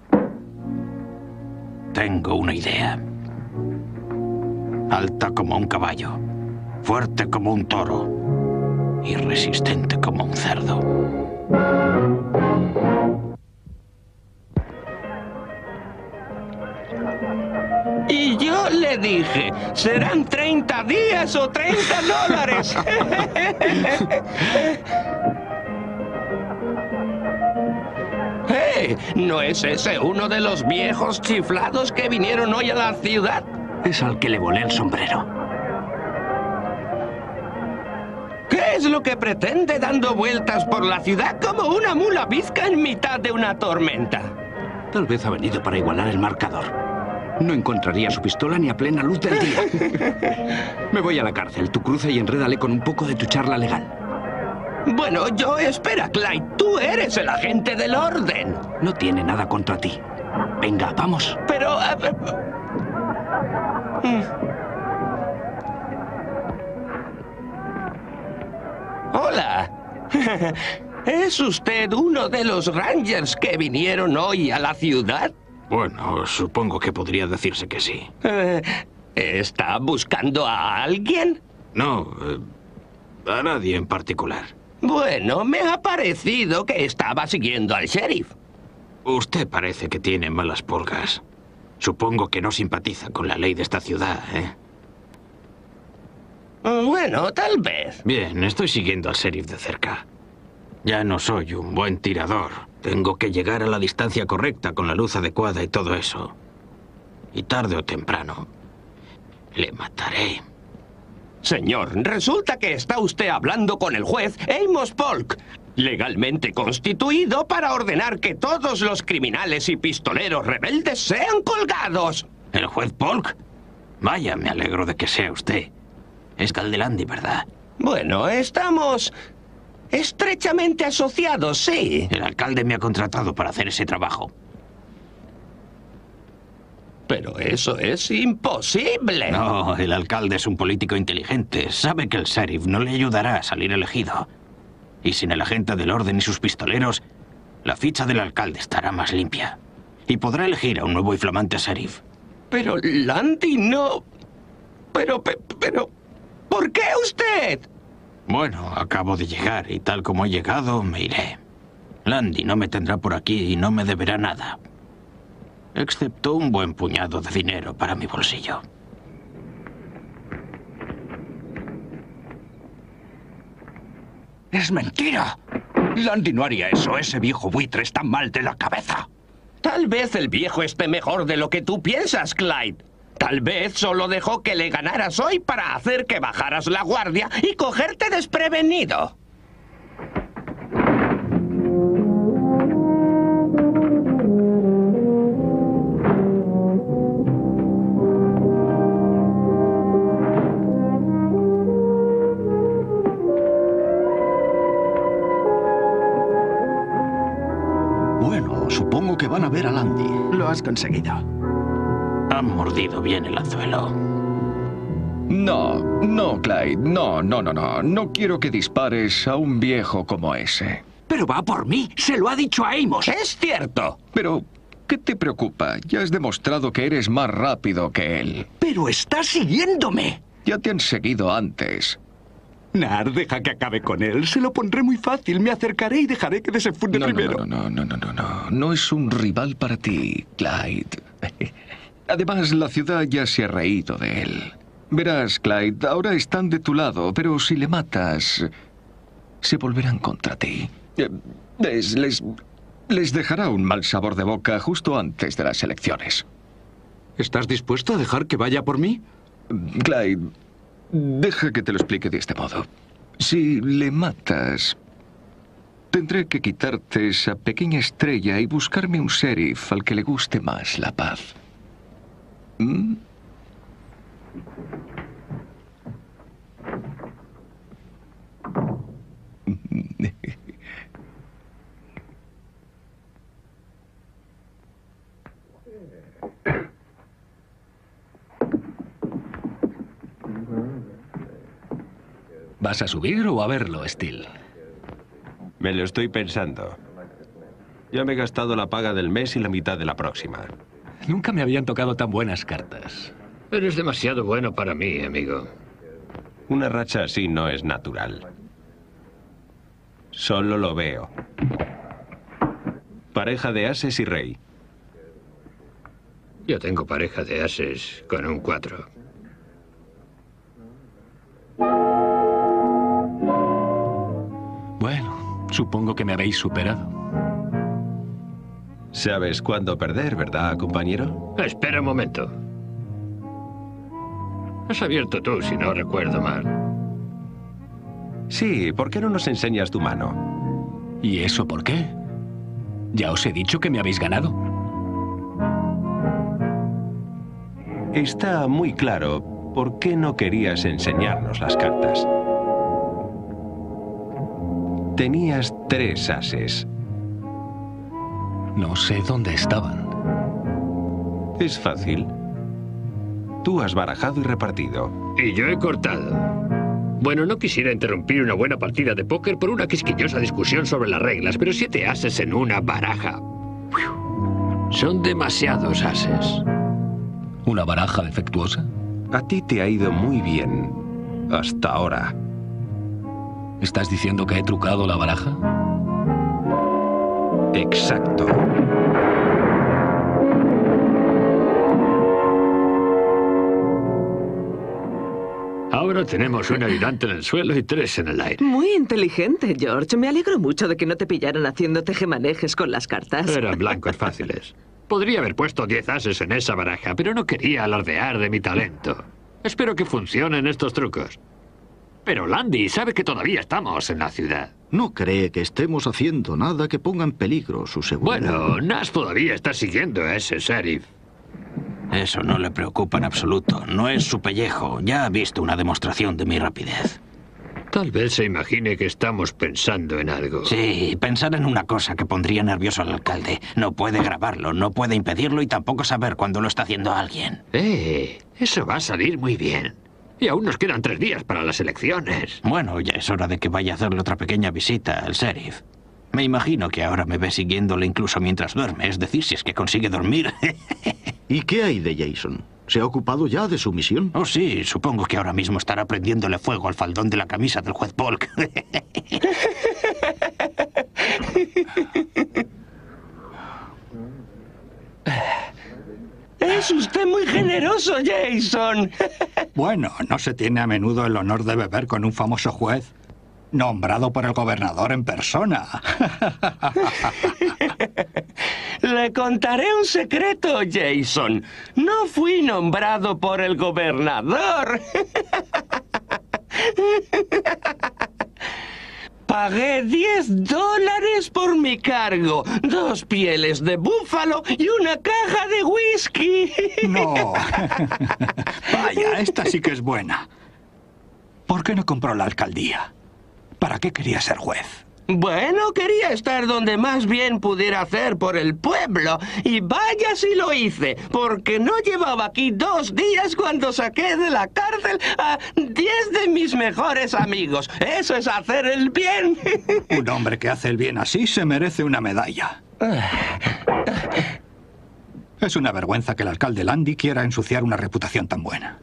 Tengo una idea. Alta como un caballo, fuerte como un toro y resistente como un cerdo. Y yo le dije, serán treinta días o treinta dólares. ¡Eh! ¿No es ese uno de los viejos chiflados que vinieron hoy a la ciudad? Es al que le volé el sombrero. ¿Qué es lo que pretende dando vueltas por la ciudad como una mula bizca en mitad de una tormenta? Tal vez ha venido para igualar el marcador. No encontraría su pistola ni a plena luz del día. Me voy a la cárcel. Tú cruza y enrédale con un poco de tu charla legal. Bueno, yo... Espera, Clyde. Tú eres el agente del orden. No tiene nada contra ti. Venga, vamos. Pero... Uh, uh, Hola. ¿Es usted uno de los Rangers que vinieron hoy a la ciudad? Bueno, supongo que podría decirse que sí. Eh, ¿Está buscando a alguien? No, eh, a nadie en particular. Bueno, me ha parecido que estaba siguiendo al sheriff. Usted parece que tiene malas pulgas. Supongo que no simpatiza con la ley de esta ciudad, ¿eh? Bueno, tal vez. Bien, estoy siguiendo al sheriff de cerca. Ya no soy un buen tirador. Tengo que llegar a la distancia correcta con la luz adecuada y todo eso. Y tarde o temprano, le mataré. Señor, resulta que está usted hablando con el juez Amos Polk, legalmente constituido para ordenar que todos los criminales y pistoleros rebeldes sean colgados. ¿El juez Polk? Vaya, me alegro de que sea usted. Es Caldelandi, ¿verdad? Bueno, estamos estrechamente asociados, sí. El alcalde me ha contratado para hacer ese trabajo. Pero eso es imposible. No, el alcalde es un político inteligente. Sabe que el sheriff no le ayudará a salir elegido. Y sin el agente del orden y sus pistoleros, la ficha del alcalde estará más limpia. Y podrá elegir a un nuevo y flamante sheriff. Pero Landy no... Pero, pero... ¿Por qué usted? Bueno, acabo de llegar y tal como he llegado, me iré. Landy no me tendrá por aquí y no me deberá nada. Excepto un buen puñado de dinero para mi bolsillo. ¡Es mentira! Landy no haría eso. Ese viejo buitre está mal de la cabeza. Tal vez el viejo esté mejor de lo que tú piensas, Clyde. Tal vez solo dejó que le ganaras hoy para hacer que bajaras la guardia y cogerte desprevenido. Bueno, supongo que van a ver a Landy. Lo has conseguido. Han mordido bien el anzuelo. No, no, Clyde. No, no, no, no. No quiero que dispares a un viejo como ese. Pero va por mí. Se lo ha dicho a Amos. Es cierto. Pero, ¿qué te preocupa? Ya has demostrado que eres más rápido que él. Pero está siguiéndome. Ya te han seguido antes. Nar, deja que acabe con él. Se lo pondré muy fácil. Me acercaré y dejaré que desenfunde no, primero. No, no, no, no, no, no, no. No es un rival para ti, Clyde. Además, la ciudad ya se ha reído de él. Verás, Clyde, ahora están de tu lado, pero si le matas, se volverán contra ti. Les, les, les dejará un mal sabor de boca justo antes de las elecciones. ¿Estás dispuesto a dejar que vaya por mí? Clyde, deja que te lo explique de este modo. Si le matas, tendré que quitarte esa pequeña estrella y buscarme un sheriff al que le guste más la paz. ¿Mm? ¿Vas a subir o a verlo, Steel? Me lo estoy pensando. Ya me he gastado la paga del mes y la mitad de la próxima. Nunca me habían tocado tan buenas cartas. Eres demasiado bueno para mí, amigo. Una racha así no es natural. Solo lo veo. Pareja de ases y rey. Yo tengo pareja de ases con un cuatro. Bueno, supongo que me habéis superado. Sabes cuándo perder, ¿verdad, compañero? Espera un momento. Has abierto tú, si no recuerdo mal. Sí, ¿por qué no nos enseñas tu mano? ¿Y eso por qué? Ya os he dicho que me habéis ganado. Está muy claro por qué no querías enseñarnos las cartas. Tenías tres ases. No sé dónde estaban. Es fácil. Tú has barajado y repartido. Y yo he cortado. Bueno, no quisiera interrumpir una buena partida de póker por una quisquillosa discusión sobre las reglas, pero siete ases en una baraja. Son demasiados ases. ¿Una baraja defectuosa? A ti te ha ido muy bien. Hasta ahora. ¿Estás diciendo que he trucado la baraja? Exacto. Ahora tenemos un ayudante en el suelo y tres en el aire. Muy inteligente, George. Me alegro mucho de que no te pillaran haciendo tejemanejes con las cartas. Eran blancos fáciles. Podría haber puesto diez ases en esa baraja, pero no quería alardear de mi talento. Espero que funcionen estos trucos. Pero Landy sabe que todavía estamos en la ciudad. No cree que estemos haciendo nada que ponga en peligro su seguridad. Bueno, Nash todavía está siguiendo a ese sheriff. Eso no le preocupa en absoluto. No es su pellejo. Ya ha visto una demostración de mi rapidez. Tal vez se imagine que estamos pensando en algo. Sí, pensar en una cosa que pondría nervioso al alcalde. No puede grabarlo, no puede impedirlo y tampoco saber cuándo lo está haciendo alguien. Eh, eso va a salir muy bien. Y aún nos quedan tres días para las elecciones. Bueno, ya es hora de que vaya a hacerle otra pequeña visita al sheriff. Me imagino que ahora me ve siguiéndole incluso mientras duerme, es decir, si es que consigue dormir. ¿Y qué hay de Jason? ¿Se ha ocupado ya de su misión? Oh, sí, supongo que ahora mismo estará prendiéndole fuego al faldón de la camisa del juez Polk. Es usted muy generoso, Jason. Bueno, ¿no se tiene a menudo el honor de beber con un famoso juez? Nombrado por el gobernador en persona. Le contaré un secreto, Jason. No fui nombrado por el gobernador. Pagué diez dólares por mi cargo, dos pieles de búfalo y una caja de whisky. No. Vaya, esta sí que es buena. ¿Por qué no compró la alcaldía? ¿Para qué quería ser juez? Bueno, quería estar donde más bien pudiera hacer por el pueblo. Y vaya si lo hice, porque no llevaba aquí dos días cuando saqué de la cárcel a diez de mis mejores amigos. Eso es hacer el bien. Un hombre que hace el bien así se merece una medalla. Es una vergüenza que el alcalde Landy quiera ensuciar una reputación tan buena.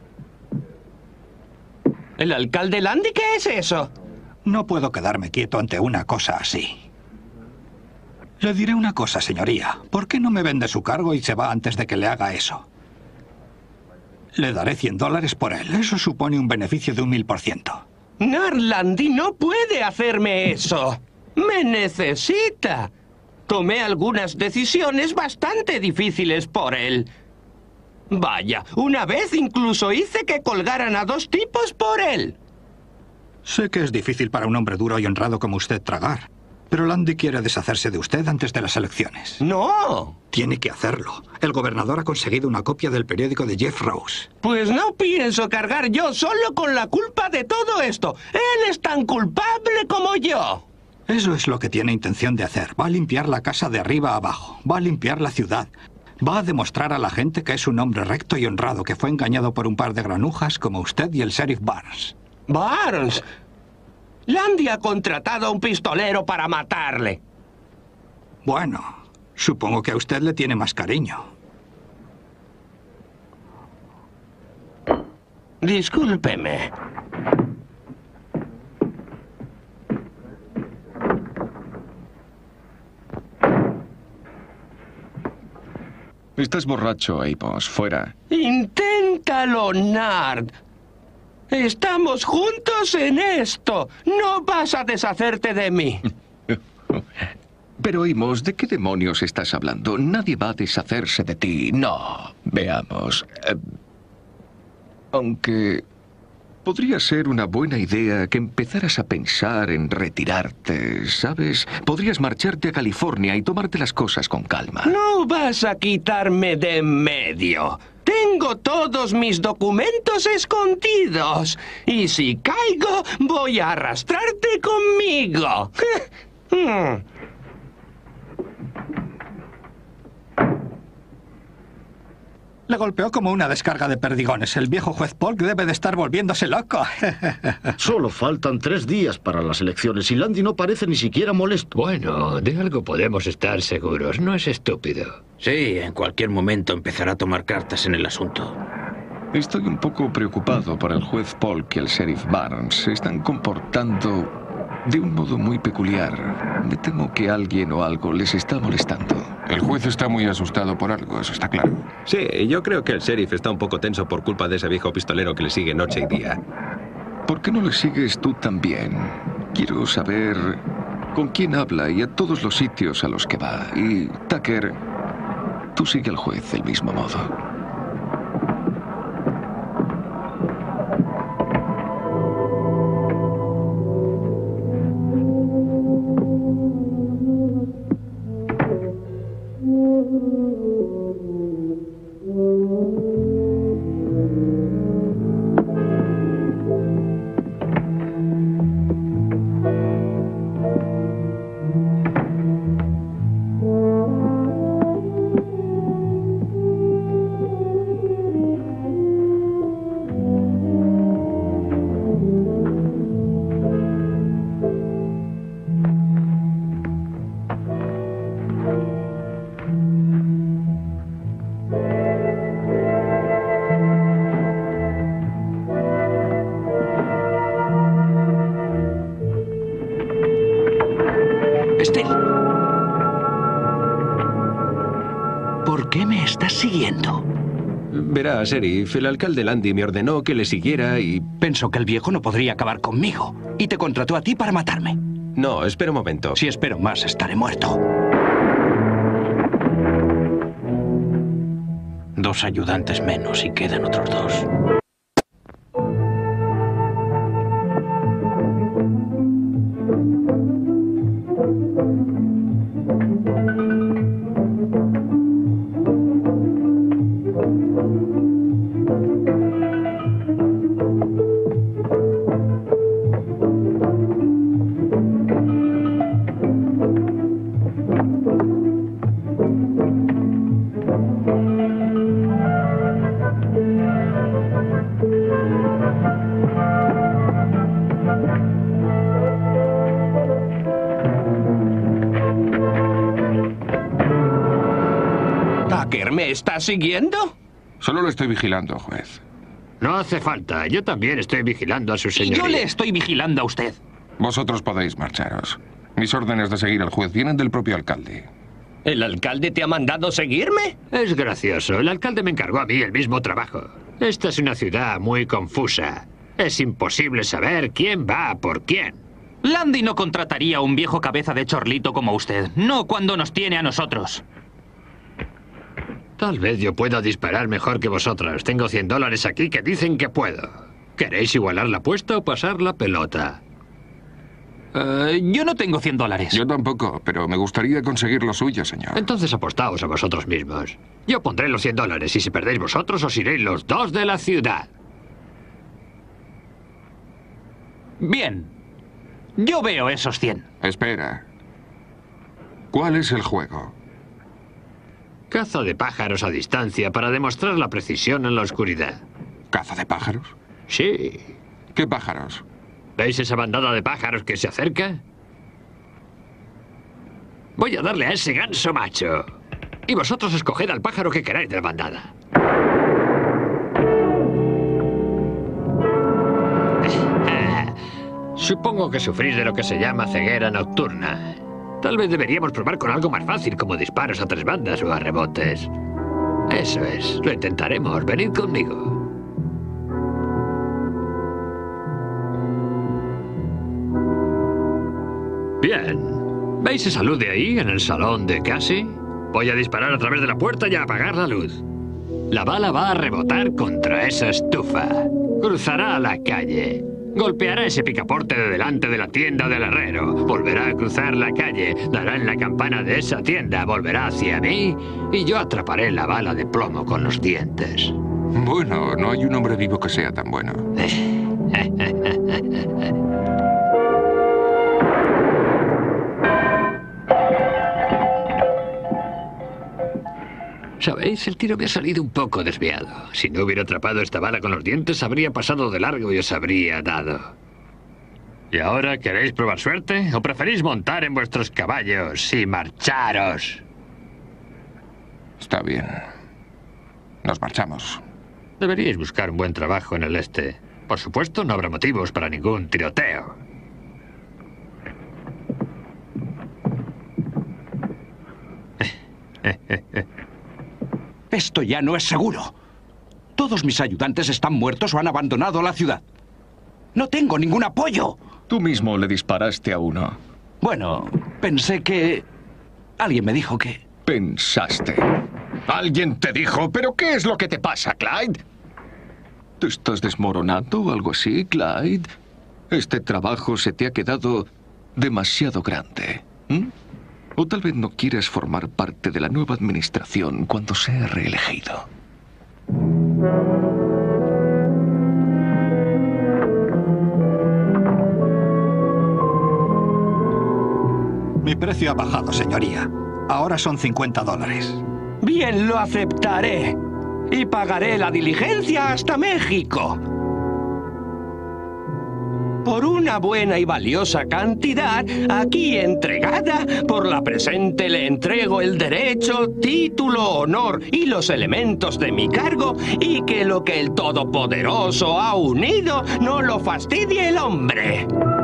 ¿El alcalde Landy qué es eso? No puedo quedarme quieto ante una cosa así. Le diré una cosa, señoría. ¿Por qué no me vende su cargo y se va antes de que le haga eso? Le daré cien dólares por él. Eso supone un beneficio de un mil por ciento. Narlandy no puede hacerme eso. Me necesita. Tomé algunas decisiones bastante difíciles por él. Vaya, una vez incluso hice que colgaran a dos tipos por él. Sé que es difícil para un hombre duro y honrado como usted tragar, pero Landy quiere deshacerse de usted antes de las elecciones. ¡No! Tiene que hacerlo. El gobernador ha conseguido una copia del periódico de Jeff Rose. Pues no pienso cargar yo solo con la culpa de todo esto. Él es tan culpable como yo. Eso es lo que tiene intención de hacer. Va a limpiar la casa de arriba a abajo. Va a limpiar la ciudad. Va a demostrar a la gente que es un hombre recto y honrado que fue engañado por un par de granujas como usted y el sheriff Barnes. ¡Barnes! Landy ha contratado a un pistolero para matarle. Bueno, supongo que a usted le tiene más cariño. Discúlpeme. Estás borracho, Amos. Fuera. Inténtalo, Nard. Estamos juntos en esto. No vas a deshacerte de mí. Pero, Amos, ¿de qué demonios estás hablando? Nadie va a deshacerse de ti. No. Veamos. Eh, aunque podría ser una buena idea que empezaras a pensar en retirarte, ¿sabes? Podrías marcharte a California y tomarte las cosas con calma. No vas a quitarme de en medio. Tengo todos mis documentos escondidos. Y si caigo, voy a arrastrarte conmigo. Hmm. Le golpeó como una descarga de perdigones. El viejo juez Polk debe de estar volviéndose loco. Solo faltan tres días para las elecciones y Landy no parece ni siquiera molesto. Bueno, de algo podemos estar seguros. No es estúpido. Sí, en cualquier momento empezará a tomar cartas en el asunto. Estoy un poco preocupado por el juez Polk y el sheriff Barnes. Se están comportando de un modo muy peculiar. Me temo que alguien o algo les está molestando. El juez está muy asustado por algo, eso está claro. Sí, yo creo que el sheriff está un poco tenso por culpa de ese viejo pistolero que le sigue noche y día. ¿Por qué no le sigues tú también? Quiero saber con quién habla y a todos los sitios a los que va. Y, Tucker, tú sigue al juez del mismo modo. Verá, sheriff, el alcalde Landy me ordenó que le siguiera y... Pensó que el viejo no podría acabar conmigo y te contrató a ti para matarme. No, espera un momento. Si espero más, estaré muerto. Dos ayudantes menos y quedan otros dos. ¿Me está siguiendo? Solo lo estoy vigilando, juez. No hace falta. Yo también estoy vigilando a su señoría. Y yo le estoy vigilando a usted. Vosotros podéis marcharos. Mis órdenes de seguir al juez vienen del propio alcalde. ¿El alcalde te ha mandado seguirme? Es gracioso. El alcalde me encargó a mí el mismo trabajo. Esta es una ciudad muy confusa. Es imposible saber quién va por quién. Landy no contrataría a un viejo cabeza de chorlito como usted. No cuando nos tiene a nosotros. Tal vez yo pueda disparar mejor que vosotros. Tengo cien dólares aquí que dicen que puedo. ¿Queréis igualar la apuesta o pasar la pelota? Uh, yo no tengo cien dólares. Yo tampoco, pero me gustaría conseguir lo suyo, señor. Entonces apostaos a vosotros mismos. Yo pondré los cien dólares y si perdéis vosotros os iréis los dos de la ciudad. Bien. Yo veo esos cien. Espera. ¿Cuál es el juego? Caza de pájaros a distancia para demostrar la precisión en la oscuridad. ¿Caza de pájaros? Sí. ¿Qué pájaros? ¿Veis esa bandada de pájaros que se acerca? Voy a darle a ese ganso macho. Y vosotros escoged al pájaro que queráis de la bandada. Supongo que sufrís de lo que se llama ceguera nocturna. Tal vez deberíamos probar con algo más fácil, como disparos a tres bandas o a rebotes. Eso es, lo intentaremos. Venid conmigo. Bien. ¿Veis esa luz de ahí, en el salón de Cassie? Voy a disparar a través de la puerta y a apagar la luz. La bala va a rebotar contra esa estufa. Cruzará a la calle. Golpeará ese picaporte de delante de la tienda del herrero. Volverá a cruzar la calle. Dará en la campana de esa tienda. Volverá hacia mí. Y yo atraparé la bala de plomo con los dientes. Bueno, no hay un hombre vivo que sea tan bueno. ¿Sabéis? El tiro me ha salido un poco desviado. Si no hubiera atrapado esta bala con los dientes, habría pasado de largo y os habría dado. ¿Y ahora queréis probar suerte? ¿O preferís montar en vuestros caballos y marcharos? Está bien. Nos marchamos. Deberíais buscar un buen trabajo en el este. Por supuesto, no habrá motivos para ningún tiroteo. Esto ya no es seguro. Todos mis ayudantes están muertos o han abandonado la ciudad. No tengo ningún apoyo. Tú mismo le disparaste a uno. Bueno, pensé que... Alguien me dijo que... Pensaste. ¿Alguien te dijo? ¿Pero qué es lo que te pasa, Clyde? ¿Te estás desmoronando o algo así, Clyde? Este trabajo se te ha quedado demasiado grande. ¿Mm? O tal vez no quieres formar parte de la nueva administración cuando sea reelegido. Mi precio ha bajado, señoría. Ahora son cincuenta dólares. Bien, lo aceptaré. Y pagaré la diligencia hasta México. Por una buena y valiosa cantidad, aquí entregada, por la presente le entrego el derecho, título, honor y los elementos de mi cargo, y que lo que el Todopoderoso ha unido no lo fastidie el hombre.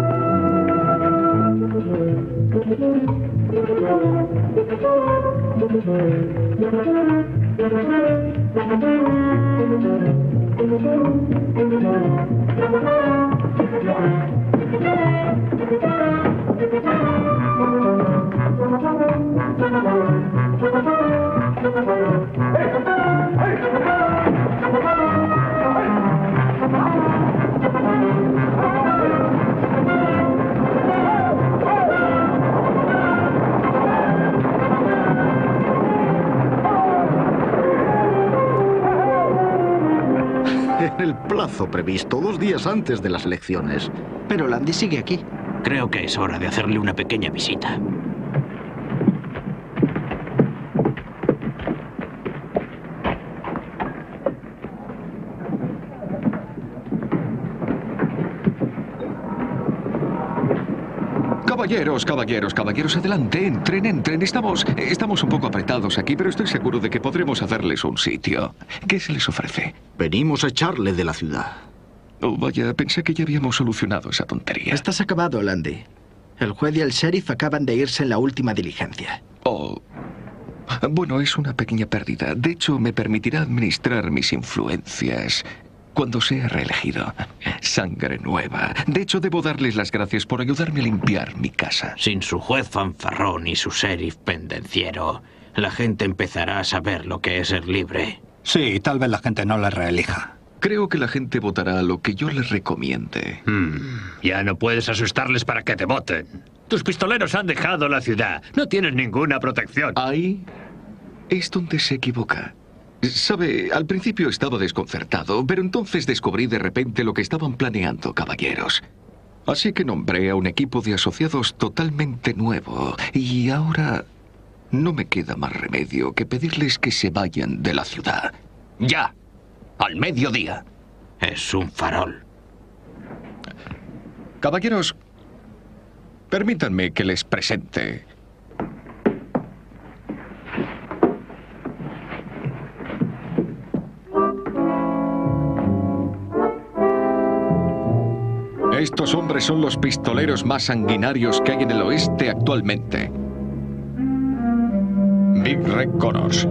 En el plazo previsto, dos días antes de las elecciones. Pero Landy sigue aquí. Creo que es hora de hacerle una pequeña visita. Caballeros, caballeros, caballeros, adelante, entren, entren. Estamos, estamos un poco apretados aquí, pero estoy seguro de que podremos hacerles un sitio. ¿Qué se les ofrece? Venimos a echarle de la ciudad. Oh, vaya, pensé que ya habíamos solucionado esa tontería. Estás acabado, Landy. El juez y el sheriff acaban de irse en la última diligencia. Oh. Bueno, es una pequeña pérdida. De hecho, me permitirá administrar mis influencias cuando sea reelegido. Sangre nueva. De hecho, debo darles las gracias por ayudarme a limpiar mi casa. Sin su juez fanfarrón y su sheriff pendenciero, la gente empezará a saber lo que es ser libre. Sí, tal vez la gente no le reelija. Creo que la gente votará lo que yo les recomiende. Hmm. Ya no puedes asustarles para que te voten. Tus pistoleros han dejado la ciudad. No tienes ninguna protección. Ahí es donde se equivoca. Sabe, al principio estaba desconcertado, pero entonces descubrí de repente lo que estaban planeando, caballeros. Así que nombré a un equipo de asociados totalmente nuevo. Y ahora no me queda más remedio que pedirles que se vayan de la ciudad. ¡Ya! ¡Al mediodía! Es un farol. Caballeros, permítanme que les presente. Estos hombres son los pistoleros más sanguinarios que hay en el oeste actualmente. Big Red Connors,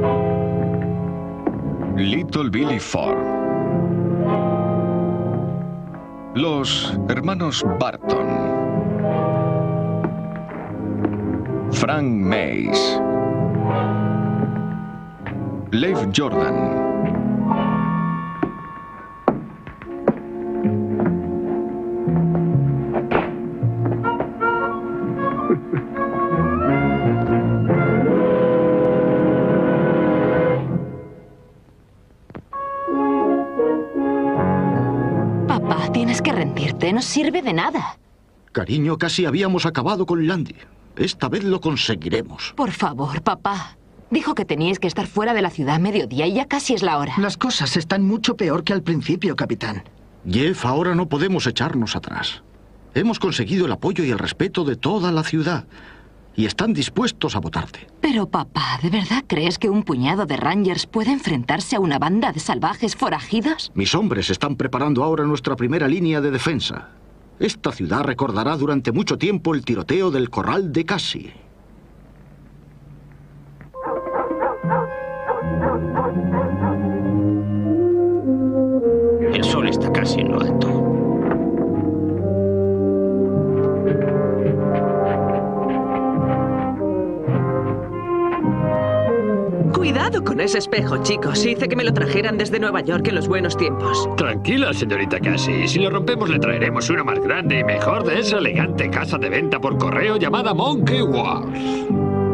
Little Billy Ford, los hermanos Barton, Frank Mays, Leif Jordan, No sirve de nada. Cariño, casi habíamos acabado con Landy. Esta vez lo conseguiremos. Por favor, papá. Dijo que teníais que estar fuera de la ciudad a mediodía y ya casi es la hora. Las cosas están mucho peor que al principio, capitán. Jeff, ahora no podemos echarnos atrás. Hemos conseguido el apoyo y el respeto de toda la ciudad. Y están dispuestos a votarte. Pero, papá, ¿de verdad crees que un puñado de Rangers puede enfrentarse a una banda de salvajes forajidos? Mis hombres están preparando ahora nuestra primera línea de defensa. Esta ciudad recordará durante mucho tiempo el tiroteo del corral de Cassie. El sol está casi en lo alto. Cuidado con ese espejo, chicos. Hice que me lo trajeran desde Nueva York en los buenos tiempos. Tranquila, señorita Cassie. Si lo rompemos, le traeremos una más grande y mejor de esa elegante casa de venta por correo llamada Monkey Wars.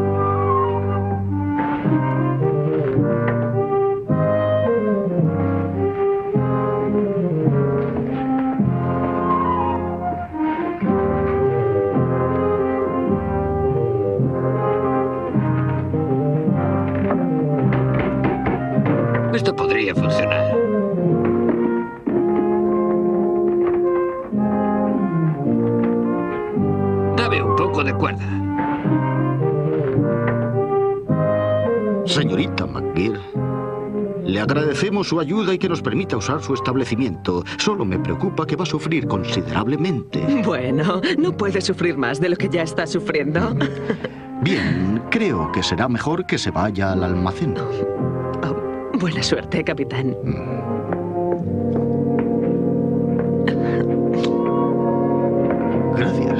Esto podría funcionar. Dame un poco de cuerda. Señorita McGill, le agradecemos su ayuda y que nos permita usar su establecimiento. Solo me preocupa que va a sufrir considerablemente. Bueno, no puede sufrir más de lo que ya está sufriendo. Bien, creo que será mejor que se vaya al almacén. Buena suerte, capitán. Gracias.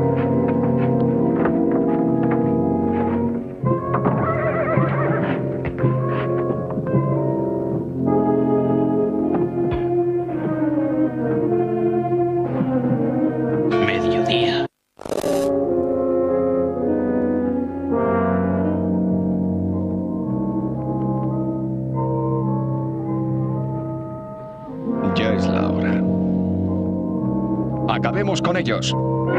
Mediodía. Ya es la hora. Acabemos con ellos.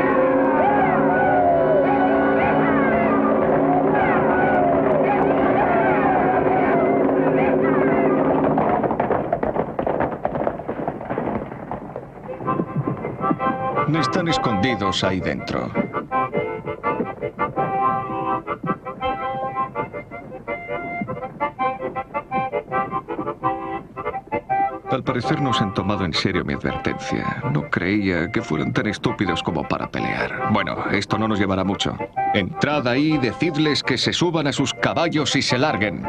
Están escondidos ahí dentro. Al parecer no se han tomado en serio mi advertencia. No creía que fueran tan estúpidos como para pelear. Bueno, esto no nos llevará mucho. Entrad ahí y decidles que se suban a sus caballos y se larguen.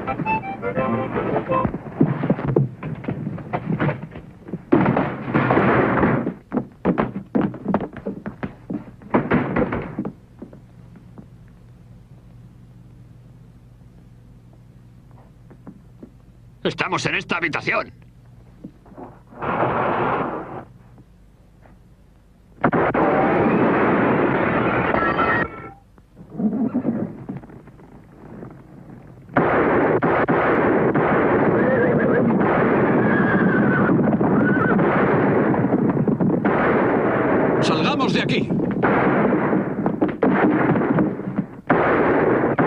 Estamos en esta habitación. ¡Salgamos de aquí!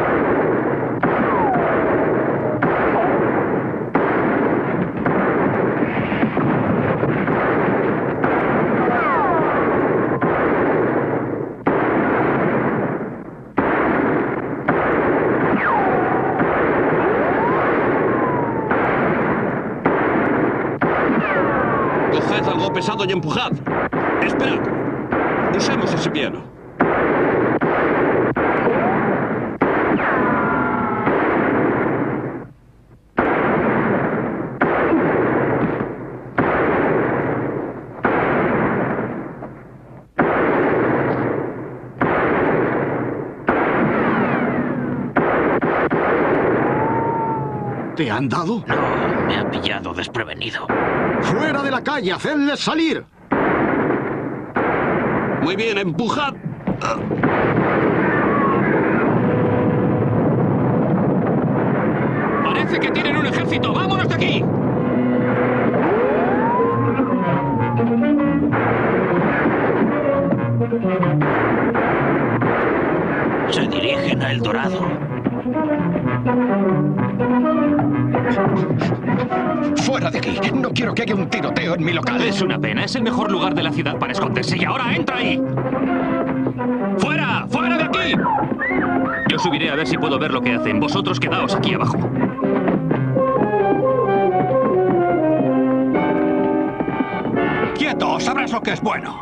peso pesado y empujad. Esperad. Usemos ese piano. ¿Te han dado? No, me ha pillado desprevenido. ¡Fuera de la calle! ¡Hacedles salir! Muy bien, empujad. Parece que tienen un ejército. ¡Vámonos de aquí! Se dirigen a El Dorado. ¡Fuera de aquí! No quiero que haya un tiroteo en mi local. Es una pena. Es el mejor lugar de la ciudad para esconderse. ¡Y ahora entra ahí! ¡Fuera! ¡Fuera de aquí! Yo subiré a ver si puedo ver lo que hacen. Vosotros quedaos aquí abajo. ¡Quieto! Sabrás lo que es bueno.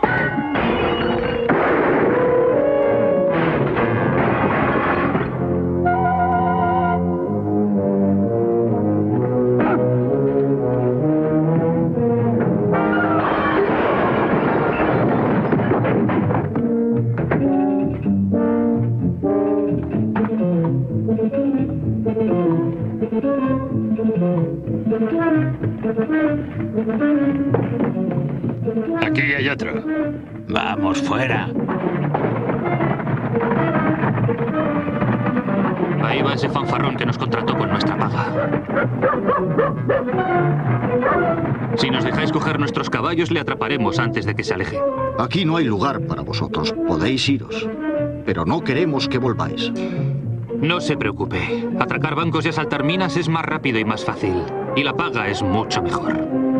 Aquí hay otro. Vamos, fuera. Ahí va ese fanfarrón que nos contrató con nuestra paga. Si nos dejáis coger nuestros caballos, le atraparemos antes de que se aleje. Aquí no hay lugar para vosotros. Podéis iros. Pero no queremos que volváis. No se preocupe. Atracar bancos y asaltar minas es más rápido y más fácil. Y la paga es mucho mejor.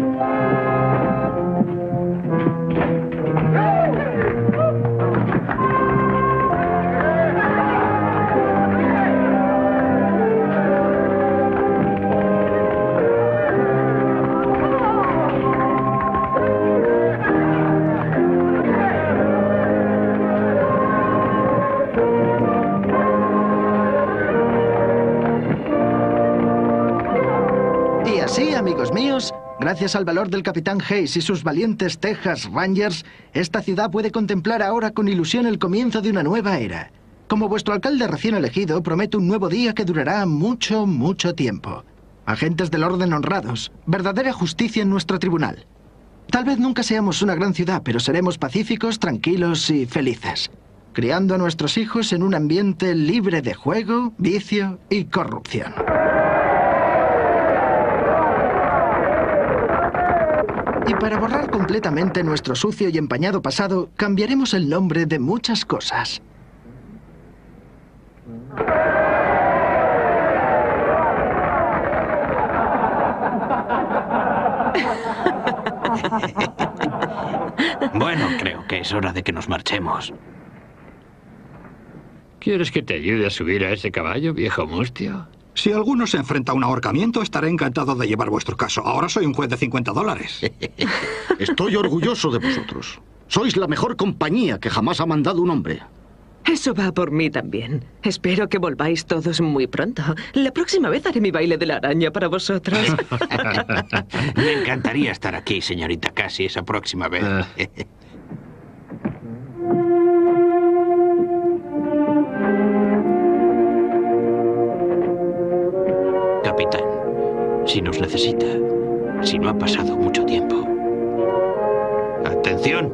Amigos míos, gracias al valor del Capitán Hayes y sus valientes Texas Rangers, esta ciudad puede contemplar ahora con ilusión el comienzo de una nueva era. Como vuestro alcalde recién elegido, prometo un nuevo día que durará mucho, mucho tiempo. Agentes del orden honrados, verdadera justicia en nuestro tribunal. Tal vez nunca seamos una gran ciudad, pero seremos pacíficos, tranquilos y felices, criando a nuestros hijos en un ambiente libre de juego, vicio y corrupción. Y para borrar completamente nuestro sucio y empañado pasado, cambiaremos el nombre de muchas cosas. Bueno, creo que es hora de que nos marchemos. ¿Quieres que te ayude a subir a ese caballo, viejo mustio? Si alguno se enfrenta a un ahorcamiento, estaré encantado de llevar vuestro caso. Ahora soy un juez de cincuenta dólares. Estoy orgulloso de vosotros. Sois la mejor compañía que jamás ha mandado un hombre. Eso va por mí también. Espero que volváis todos muy pronto. La próxima vez haré mi baile de la araña para vosotros. Me encantaría estar aquí, señorita Cassie, esa próxima vez. Capitán, si nos necesita, si no ha pasado mucho tiempo. ¡Atención!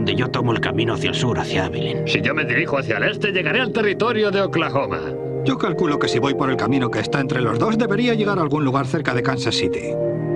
donde yo tomo el camino hacia el sur, hacia Abilene. Si yo me dirijo hacia el este, llegaré al territorio de Oklahoma. Yo calculo que si voy por el camino que está entre los dos, debería llegar a algún lugar cerca de Kansas City.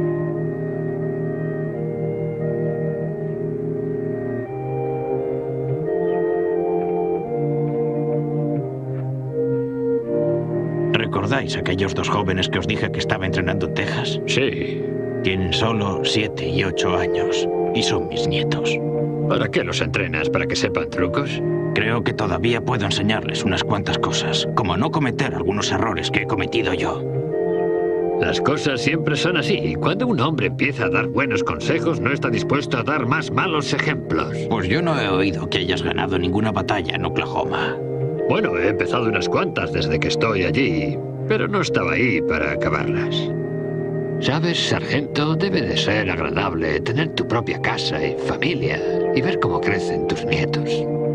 ¿Recordáis aquellos dos jóvenes que os dije que estaba entrenando en Texas? Sí. Tienen solo siete y ocho años y son mis nietos. ¿Para qué los entrenas? ¿Para que sepan trucos? Creo que todavía puedo enseñarles unas cuantas cosas, como no cometer algunos errores que he cometido yo. Las cosas siempre son así. Cuando un hombre empieza a dar buenos consejos, no está dispuesto a dar más malos ejemplos. Pues yo no he oído que hayas ganado ninguna batalla en Oklahoma. Bueno, he empezado unas cuantas desde que estoy allí, pero no estaba ahí para acabarlas. ¿Sabes, sargento? Debe de ser agradable tener tu propia casa y familia y ver cómo crecen tus nietos.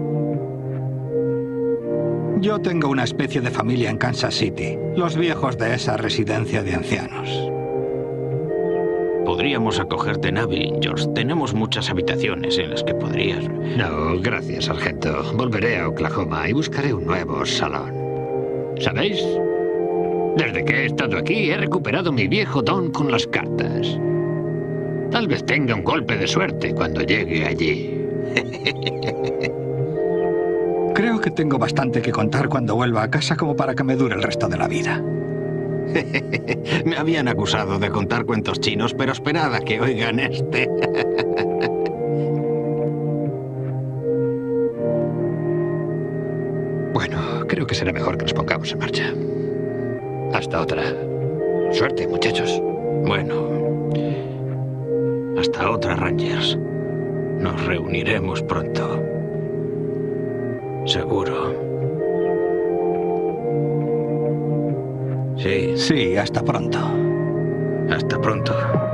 Yo tengo una especie de familia en Kansas City, los viejos de esa residencia de ancianos. Podríamos acogerte en Abilene, George. Tenemos muchas habitaciones en las que podrías... No, gracias, sargento. Volveré a Oklahoma y buscaré un nuevo salón. ¿Sabéis? Desde que he estado aquí he recuperado mi viejo don con las cartas. Tal vez tenga un golpe de suerte cuando llegue allí. Creo que tengo bastante que contar cuando vuelva a casa como para que me dure el resto de la vida. Me habían acusado de contar cuentos chinos, pero esperad a que oigan este. Bueno, creo que será mejor que nos pongamos en marcha. Hasta otra. Suerte, muchachos. Bueno. Hasta otra, Rangers. Nos reuniremos pronto. Seguro. Sí. Sí, hasta pronto. Hasta pronto.